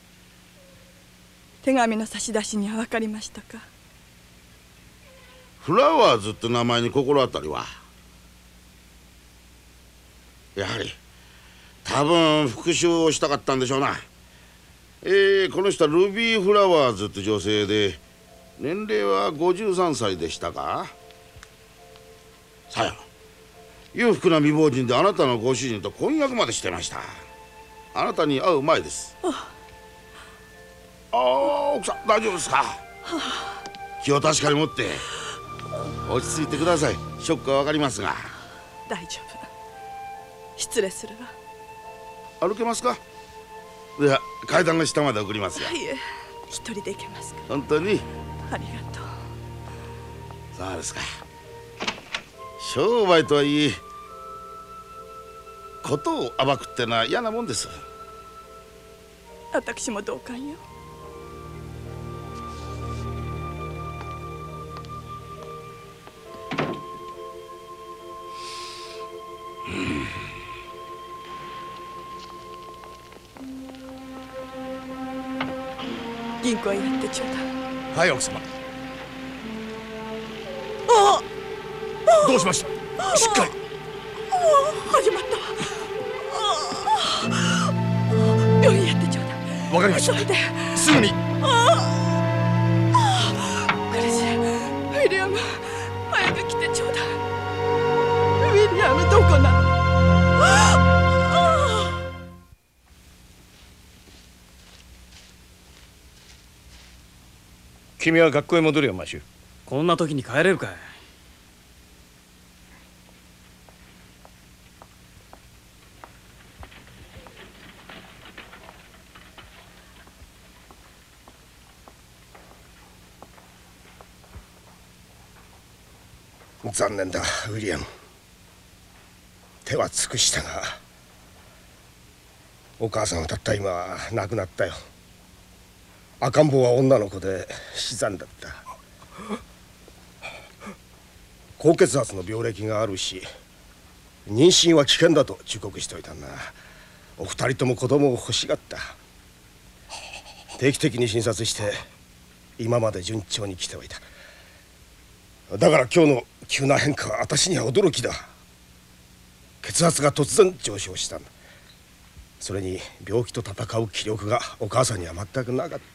手紙の差出人は分かりましたか？ フラワーズって名前に心当たりは？やはり多分復讐をしたかったんでしょうな。えー、この人はルビー・フラワーズって女性で、年齢はごじゅうさんさいでしたか？さよ、裕福な未亡人であなたのご主人と婚約までしてました。あなたに会う前です。ああ、奥さん大丈夫ですか？気を確かに持って落ち着いてください。ショックはわかりますが。 大丈夫。失礼するわ。歩けますか？では階段の下まで送りますよ。 いえ、一人で行けますか？ 本当に？ ありがとう。 そうですか。商売とはいえ事を暴くってのは嫌なもんです。 私も同感よ。銀行へやってちょうだい。 はい、奥様。 ああ、 どうしました？しっかり。 始まったわ。病院やってちょうだい。 わかりました。 急いで。 すぐに。 苦しい。ウィリアム、早く来てちょうだい。ウィリアムどこなの？ 君は学校へ戻るよ、マシュー。 こんな時に帰れるかい？ 残念だ、ウィリアム。手は尽くしたが、お母さんはたった今亡くなったよ。赤ん坊は女の子で死産だった。高血圧の病歴があるし、妊娠は危険だと忠告しておいたんだ。お二人とも子供を欲しがった。定期的に診察して今まで順調に来ておいた。だから今日の急な変化は私には驚きだ。血圧が突然上昇したんだ。それに病気と戦う気力がお母さんには全くなかった。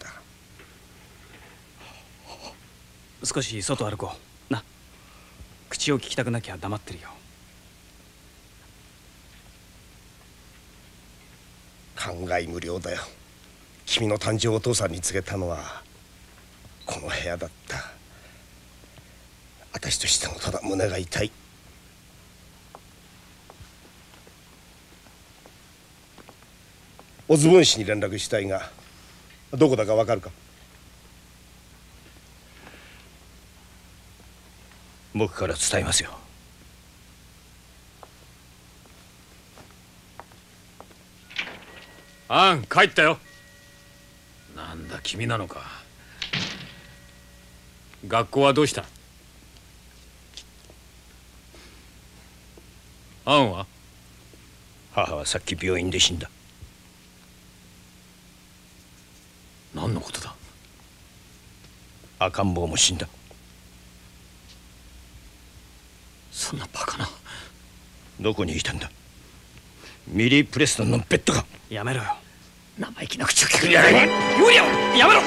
少し外歩こうな。口を聞きたくなきゃ黙ってるよ。 感慨無量だよ。君の誕生をお父さんに告げたのはこの部屋だった。私としてもただ胸が痛い。オズボーン氏に連絡したいが、どこだかわかるか？ 僕から伝えますよ。 あん、帰ったよ。 なんだ、君なのか。 学校はどうした？アンは？ 母はさっき病院で死んだ。 何のことだ？ 赤ん坊も死んだ。 そんなバカな。 どこにいたんだ？ミリー・プレストンのベッドか？ やめろよ。 生意気な口を聞くんじゃない。 ユリアム、やめろ。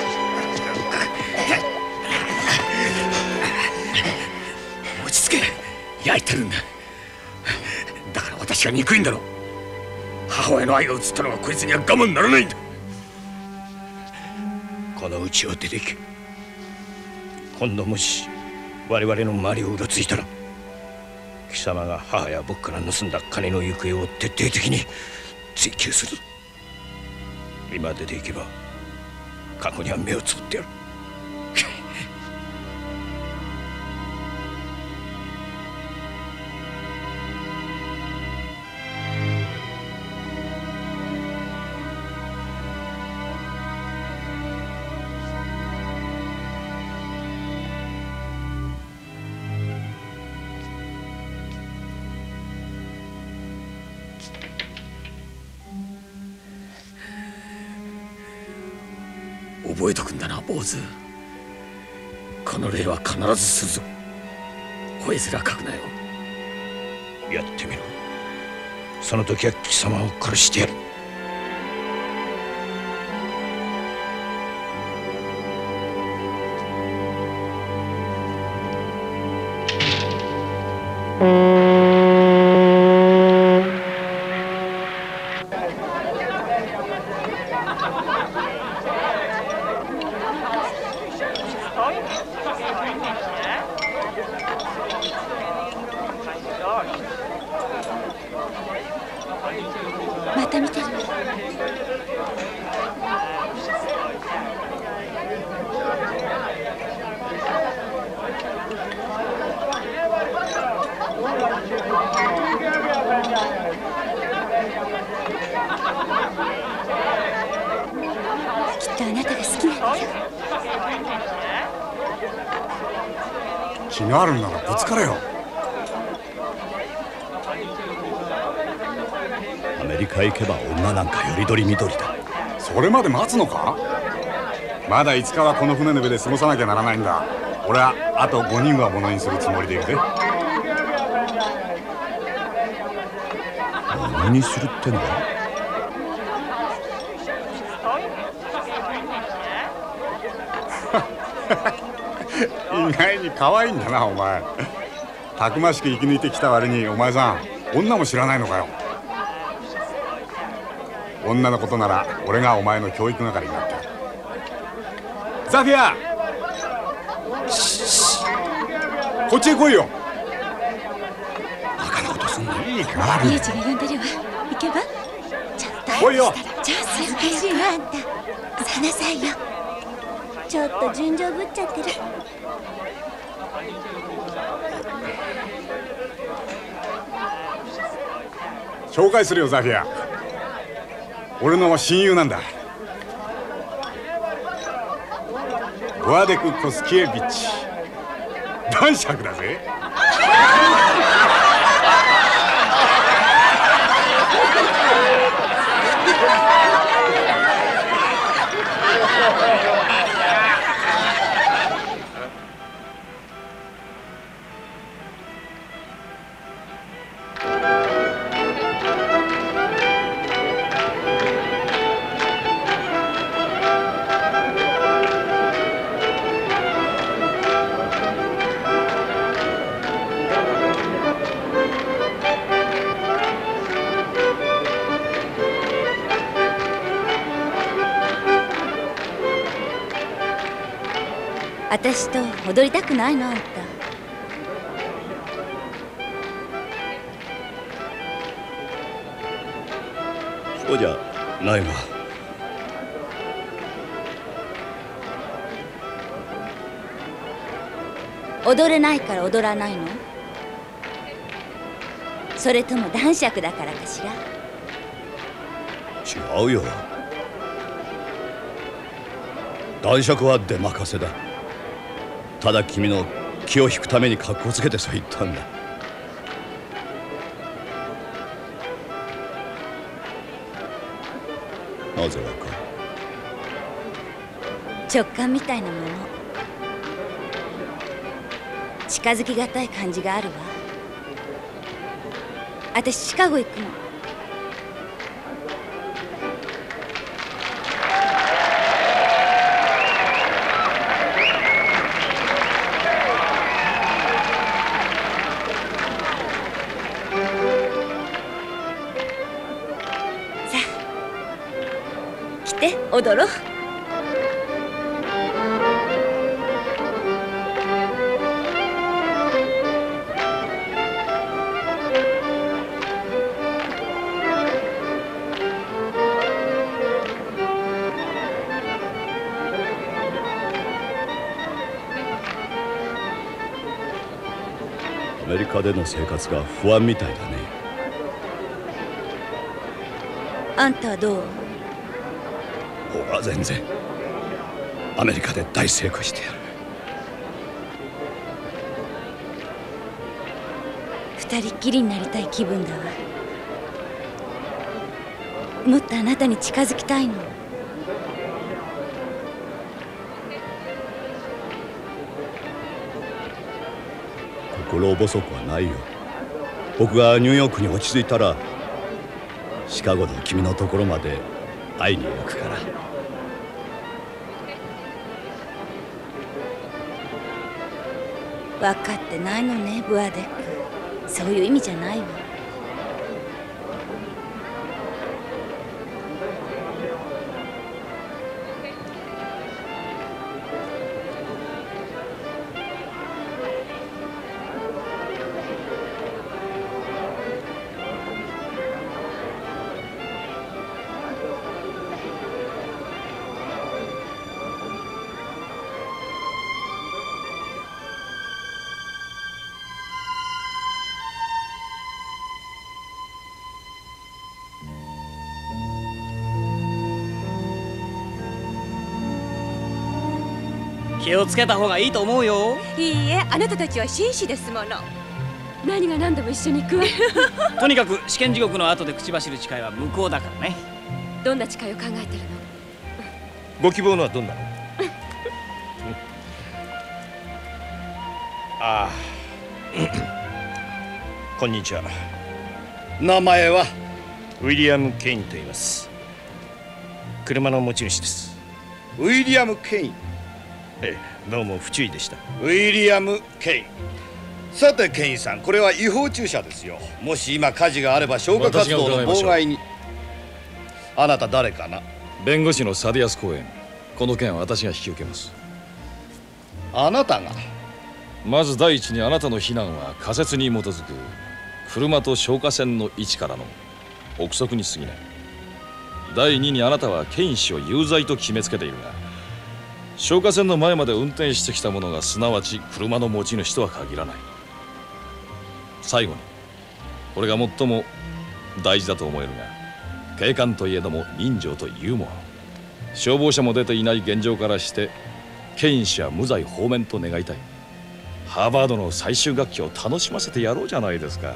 落ち着け。焼いてるんだ。だから私が憎いんだろう。母親の愛が移ったのはこいつには我慢ならないんだ。 この家を出ていけ。今度もし我々の周りをうろついたら、貴様が母や僕から盗んだ金の行方を徹底的に追及する。今出ていけば過去には目をつぶってやる。 覚えとくんだな坊主。この礼は必ずするぞ。吠えすらかくなよ。 やってみろ。その時は貴様を殺してやる。 また見てる。きっとあなたが好きなんだよ。 気があるんならぶつかれよ。 アメリカへ行けば女なんかよりどりみどりだ。 それまで待つのか。まだいつかはこの船の上で過ごさなきゃならないんだ。俺はあとごにんはものにするつもりでいるぜ。 ものにするってのは意外に可愛いんだなお前。たくましく生き抜いてきた割にお前さん女も知らないのかよ。女のことなら俺がお前の教育係になってやる。ザフィア、こっちへ来いよ。 バカなことすんの。 いいからリュウジが呼んでるわ。行けば。ちょっと来いよ。 じゃあ恥ずかしいなあんた。さなさいよ。ちょっと純情ぶっちゃってる。 紹介するよザフィア。俺の親友なんだ。ワーデク・コスキエビッチ。男爵だぜ。 私と踊りたくないのあんた。 そうじゃないわ。 踊れないから踊らないの？それとも男爵だからかしら？ 違うよ。男爵は出任せだ。ただ君の気を引くために格好つけてそう言ったんだ。なぜわかる？ 直感みたいなもの。近づきがたい感じがあるわ。私シカゴ行くの。踊ろう。 アメリカでの生活が不安みたいだね。 あんたはどう？ 僕は全然。アメリカで大成功してやる。 二人っきりになりたい気分だわ。もっとあなたに近づきたいの。 心細くはないよ。僕がニューヨークに落ち着いたらシカゴの君のところまで会いに行くから。 分かってないのね、ブアデック。そういう意味じゃないわ。 気をつけた方がいいと思うよ。 いいえ、あなたたちは紳士ですもの。何が何でも一緒に行くわ。 とにかく試験地獄の後で口走る誓いは無効だからね。 どんな誓いを考えてるの？ ご希望のはどんなの？ああこんにちは。 名前はウィリアム・ケインと言います。車の持ち主です。 ウィリアム・ケイン。 ええ、どうも不注意でした。 ウィリアム・ケイン。さてケインさん、これは違法駐車ですよ。もし今火事があれば消火活動の妨害に。あなた誰かな？ 弁護士のサディアス・コーエン。この件は私が引き受けます。 あなたが？ まず第一にあなたの非難は仮説に基づく車と消火栓の位置からの憶測に過ぎない。第二にあなたはケイン氏を有罪と決めつけているが、消火栓の前まで運転してきた者がすなわち車の持ち主とは限らない。最後にこれが最も大事だと思えるが、警官といえども人情とユーモア。消防車も出ていない現状からしてケイン氏は無罪放免と願いたい。ハーバードの最終学期を楽しませてやろうじゃないですか。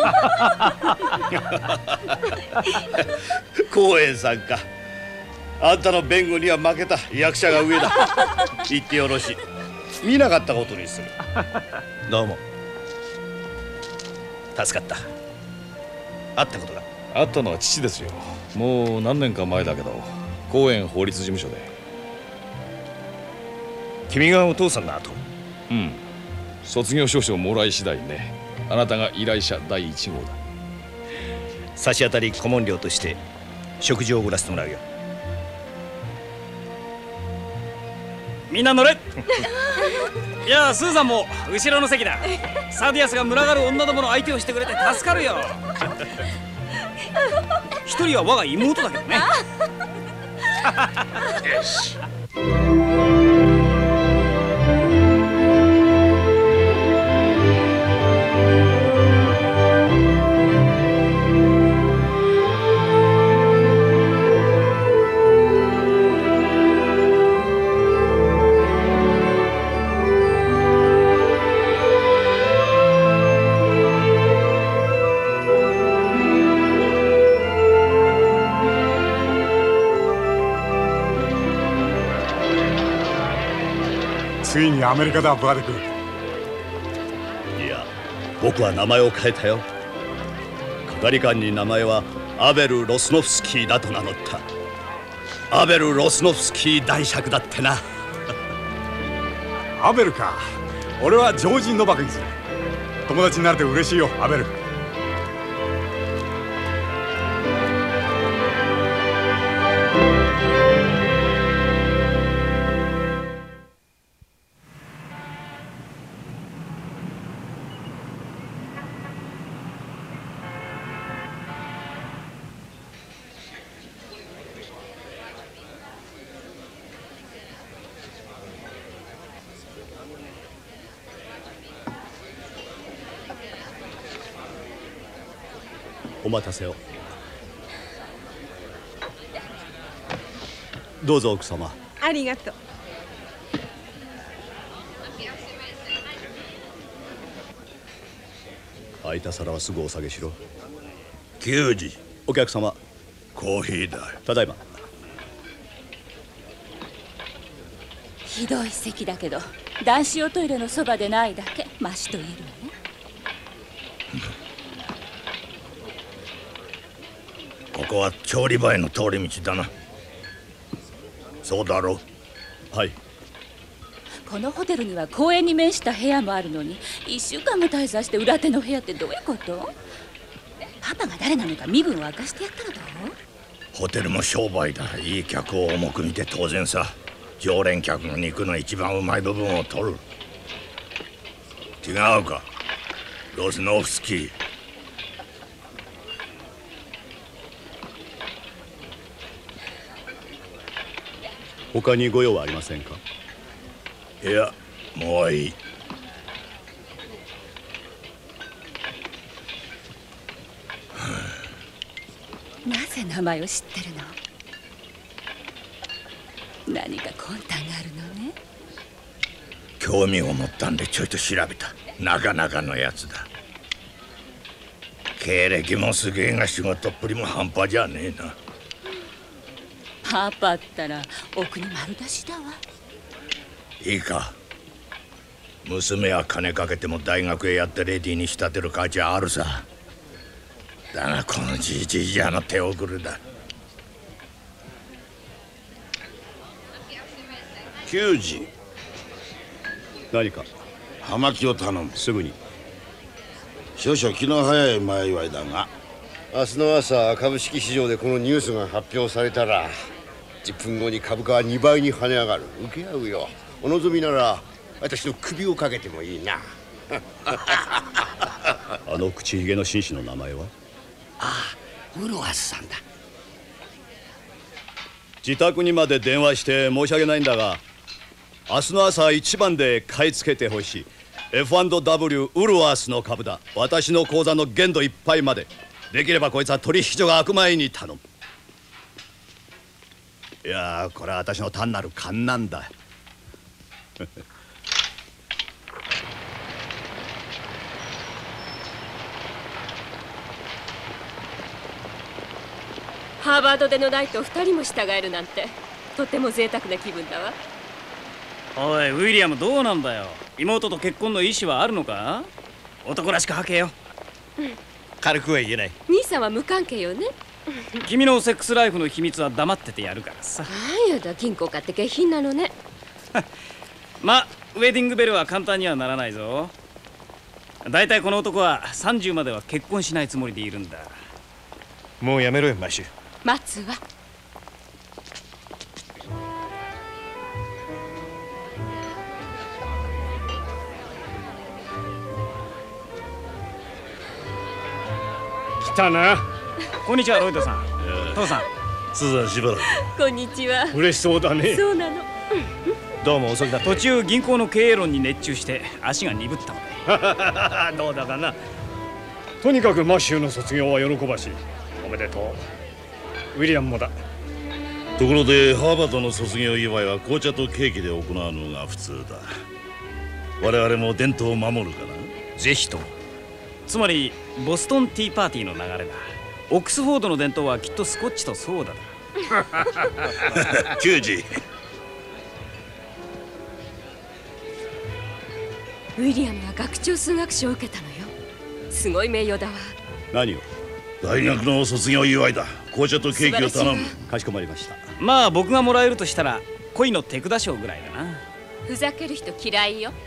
コーエンさんか。あんたの弁護には負けた。役者が上だ。言ってよろしい。見なかったことにする。 どうも。助かった。会ったことが。 会ったのは父ですよ。もう何年か前だけど、公園法律事務所で。 君がお父さんだと？ うん。卒業証書をもらい次第ね。あなたが依頼者だいいち号だ。 差し当たり顧問料として食事をおごらせてもらうよ。 みんな乗れ。いや、スーザンも後ろの席だ。サディアスが群がる女どもの相手をしてくれて助かるよ。一人は我が妹だけどね。よし。 ついにアメリカだ、ブアデク。 いや、僕は名前を変えたよ。係官に名前はアベル・ロスノフスキーだと名乗った。アベル・ロスノフスキー男爵だってな。 アベルか。俺はジョージ・ノバクにする。友達になれて嬉しいよ、アベル。 お待たせを。どうぞ奥様。 ありがとう。 空いた皿はすぐお下げしろ。 給仕。 お客様。 コーヒーだ。 ただいま。 ひどい席だけど男子用トイレのそばでないだけマシと言えるわね。 こは調理場への通り道だな。そうだろう。 はい。このホテルには公園に面した部屋もあるのに、いっしゅうかんも滞在して裏手の部屋ってどういうこと？パパが誰なのか身分を明かしてやったらどう？ ホテルも商売だ。いい客を重く見て当然さ。常連客の肉の一番うまい部分を取る。違うか、ロスノフスキー。 他にご用はありませんか？ いや、もういい。 なぜ名前を知ってるの？何か魂胆があるのね。 興味を持ったんでちょいと調べた。なかなかのやつだ。経歴もすげえが仕事っぷりも半端じゃねえな。 パパったら奥に丸出しだわ。 いいか、娘は金かけても大学へやってレディーに仕立てる価値はあるさ。だがこのじいじいじゃの手遅れだ。 球児、 何か？ 葉巻を頼む。 すぐに。 少々気の早い前祝いだが、 明日の朝株式市場でこのニュースが発表されたらじゅっぷんごに株価はにばいに跳ね上がる。受け合うよ。お望みなら私の首をかけてもいいな。 あの口ひげの紳士の名前は？ ああ、ウロアスさんだ。 自宅にまで電話して申し訳ないんだが、明日の朝一番で買い付けてほしい エフアンドダブリュー ウルワースの株だ。私の口座の限度いっぱいまで。できればこいつは取引所が開く前に頼む。いやー、これは私の単なる勘なんだ。 ハーバードでのないと二人も従えるなんてとても贅沢な気分だわ。 おい、ウィリアム、どうなんだよ。妹と結婚の意思はあるのか？男らしく吐けよ。 うん、 軽くは言えない。 兄さんは無関係よね。 君のセックスライフの秘密は黙っててやるからさ。 ああやだ、金庫買って下品なのね。 ま、ウェディングベルは簡単にはならないぞ。だいたいこの男はさんじゅうまでは結婚しないつもりでいるんだ。 もうやめろよ、マシュ。 待つわ。 来たな。 こんにちは、ロイドさん。父さん。 スーザン、しばらく。 こんにちは。 嬉しそうだね。 そうなの。 どうも遅くなった。 途中銀行の経営論に熱中して足が鈍ったので。どうだかな。とにかくマッシューの卒業は喜ばしい。おめでとう。ウィリアムもだ。 ところでハーバードの卒業祝いは紅茶とケーキで行うのが普通だ。我々も伝統を守るかな。 ぜひとも。 つまりボストンティーパーティーの流れだ。オックスフォードの伝統はきっとスコッチとソーダだ。 球児。 ウィリアムは学長数学賞を受けたのよ。すごい名誉だわ。 何を？大学の卒業祝いだ。紅茶とケーキを頼む。かしこまりました。 まあ僕がもらえるとしたら恋の手札賞ぐらいだな。 ふざける人嫌いよ。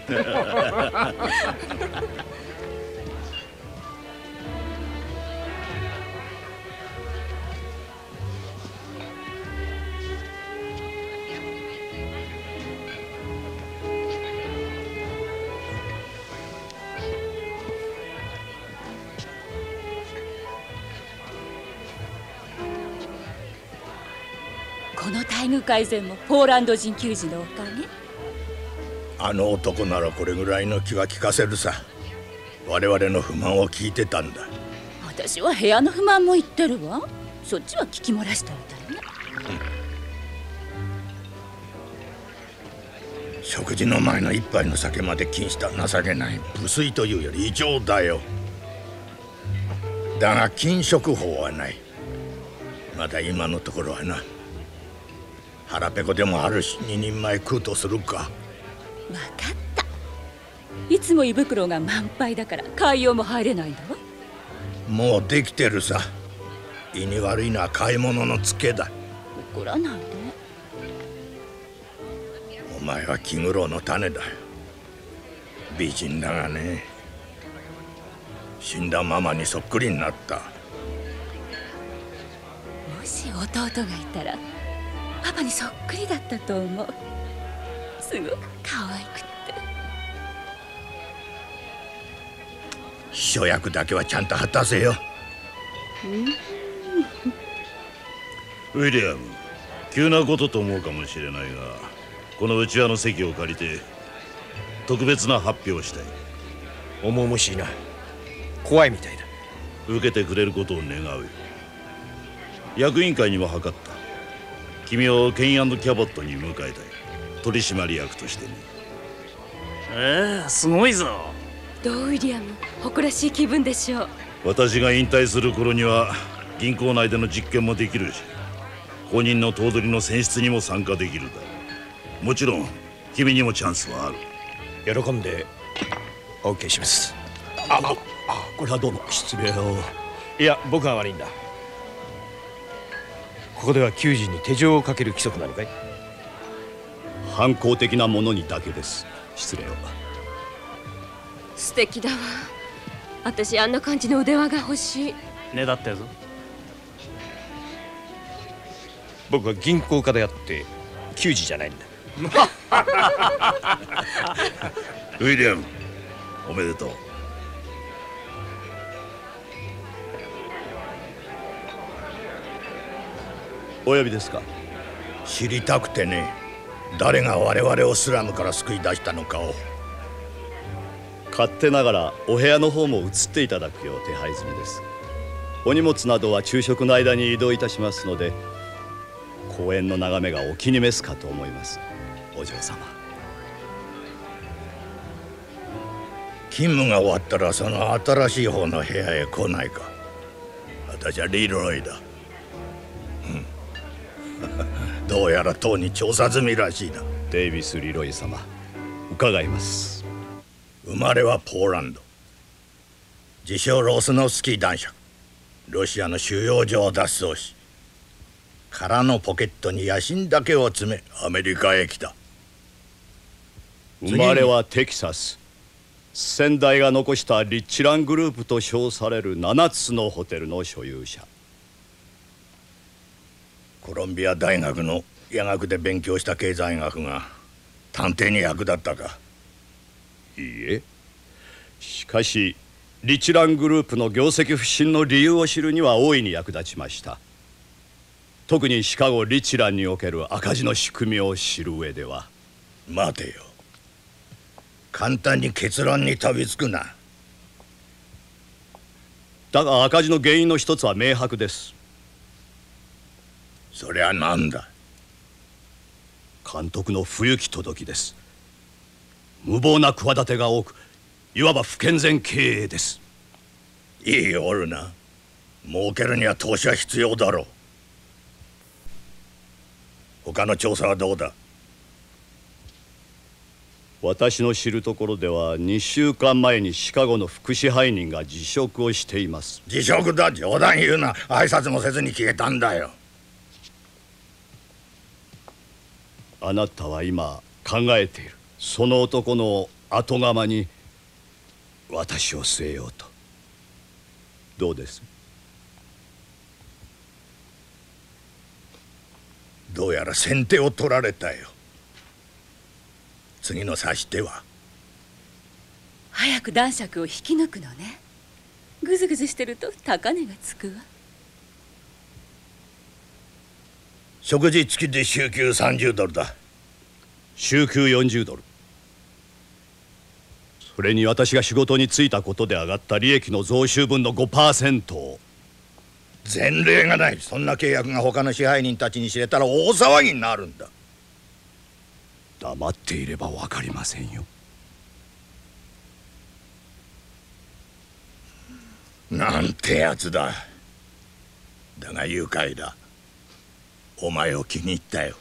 この待遇改善もポーランド人球児のおかげ。 あの男ならこれぐらいの気は利かせるさ。我々の不満を聞いてたんだ。 私は部屋の不満も言ってるわ。そっちは聞き漏らしておいたね。 うん、食事の前の一杯の酒まで禁止だ。情けない。不粋というより異常だよ。だが禁食法はない。まだ今のところはな。腹ペコでもあるし二人前食うとするか。 分かった。いつも胃袋が満杯だから海洋も入れないんだわ。 もうできてるさ。 胃に悪いのは買い物のツケだ。 怒らないで。 お前は気苦労の種だ。美人だがね、死んだママにそっくりになった。 もし弟がいたらパパにそっくりだったと思う。すごく可愛くて。 秘書役だけはちゃんと果たせよ。 ウィリアム、急なことと思うかもしれないが、この内輪の席を借りて特別な発表をしたい。 重々しいな。怖いみたいだ。 受けてくれることを願うよ。役員会にも諮った。君をケイン&キャボットに迎えたい。取締役としてね。 ええ、すごいぞ。 どうウィリアム、誇らしい気分でしょう。 私が引退する頃には銀行内での実験もできるし、公認の頭取の選出にも参加できるだろう。もちろん君にもチャンスはある。喜んで OK します。 ああ、これはどうも失礼を。 いや、僕が悪いんだ。ここでは給仕に手錠をかける規則なのかい？ 反抗的なものにだけです。失礼を。 素敵だわ。私あんな感じの腕輪が欲しい。 ねだってぞ。 僕は銀行家であって給仕じゃないんだ。 ウィリアム、おめでとう。お呼びですか？ 知りたくてね。誰が我々をスラムから救い出したのかを。 勝手ながらお部屋の方も移っていただくよう手配済みです。お荷物などは昼食の間に移動いたしますので、公園の眺めがお気に召すかと思います。お嬢様。 勤務が終わったらその新しい方の部屋へ来ないか。私はリロイだ。どうやらとうに調査済みらしいな。 デイビス・リロイ様、伺います。 生まれはポーランド。自称ロスノフスキー男爵。ロシアの収容所を脱走し、空のポケットに野心だけを詰めアメリカへ来た。 生まれはテキサス。先代が残したリッチラングループと称されるななつのホテルの所有者。 コロンビア大学の夜学で勉強した経済学が探偵に役立ったか？ いいえ。しかしリッチラングループの業績不振の理由を知るには大いに役立ちました。特にシカゴ・リッチランにおける赤字の仕組みを知る上では。 待てよ、簡単に結論に飛びつくな。 だが赤字の原因の一つは明白です。 そりゃなんだ？ 監督の不行き届きです。無謀な企てが多く、いわば不健全経営です。 いいおるな。儲けるには投資は必要だろう。他の調査はどうだ？ 私の知るところではにしゅうかんまえにシカゴの副支配人が辞職をしています。 辞職だ？冗談言うな。挨拶もせずに消えたんだよ。 あなたは今考えているその男の後釜に私を据えようと。どうです？ どうやら先手を取られたよ。次の指し手は？ 早く男爵を引き抜くのね。ぐずぐずしてると高値がつくわ。 食事付きで週給さんじゅうドルだ。 週給よんじゅうドル。それに私が仕事に就いたことで上がった利益の増収分の ごパーセント を。 前例がない。そんな契約が他の支配人たちに知れたら大騒ぎになるんだ。 黙っていれば分かりませんよ。 なんてやつだ。だが愉快だ。お前を気に入ったよ。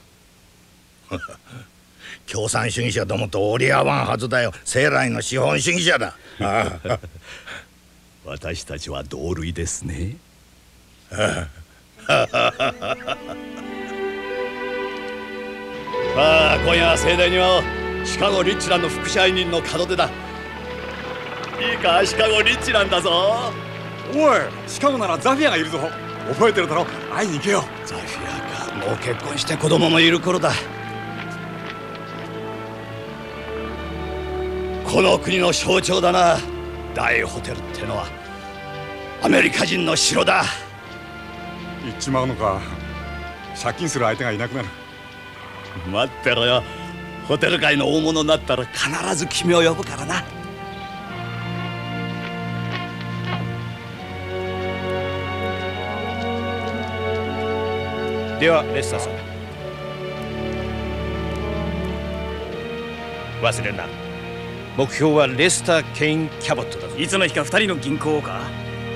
共産主義者どもと折り合わんはずだよ。生来の資本主義者だ。 私たちは同類ですね。 ああああ、今夜は盛大にはシカゴリッチランの副支配人の門出だ。いいか、シカゴリッチランだぞ。 おい、シカゴならザフィアがいるぞ。覚えてるだろ。会いに行けよ。 ザフィアか。もう結婚して子供もいる頃だ。この国の象徴だな。大ホテルってのはアメリカ人の城だ。 行っちまうのか。借金する相手がいなくなる。 待ってろよ。ホテル界の大物になったら必ず君を呼ぶからな。 ではレスターさん、忘れるな。目標はレスター・ケイン・キャボットだぞ。 いつの日か二人の銀行をか。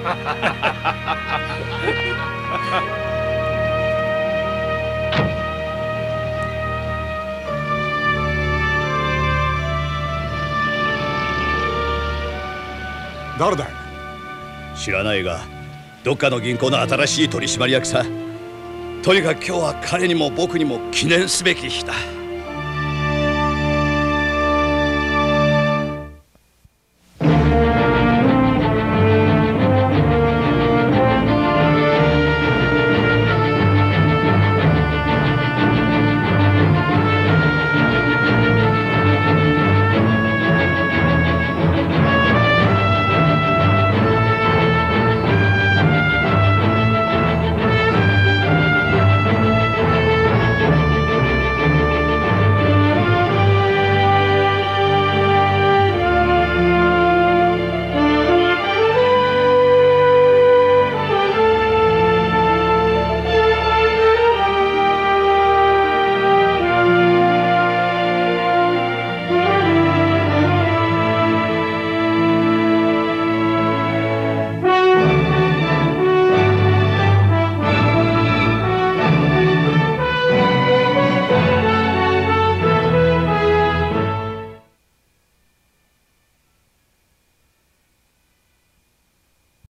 誰だよ。 知らないが、どっかの銀行の新しい取締役さ。とにかく今日は彼にも僕にも記念すべき日だ。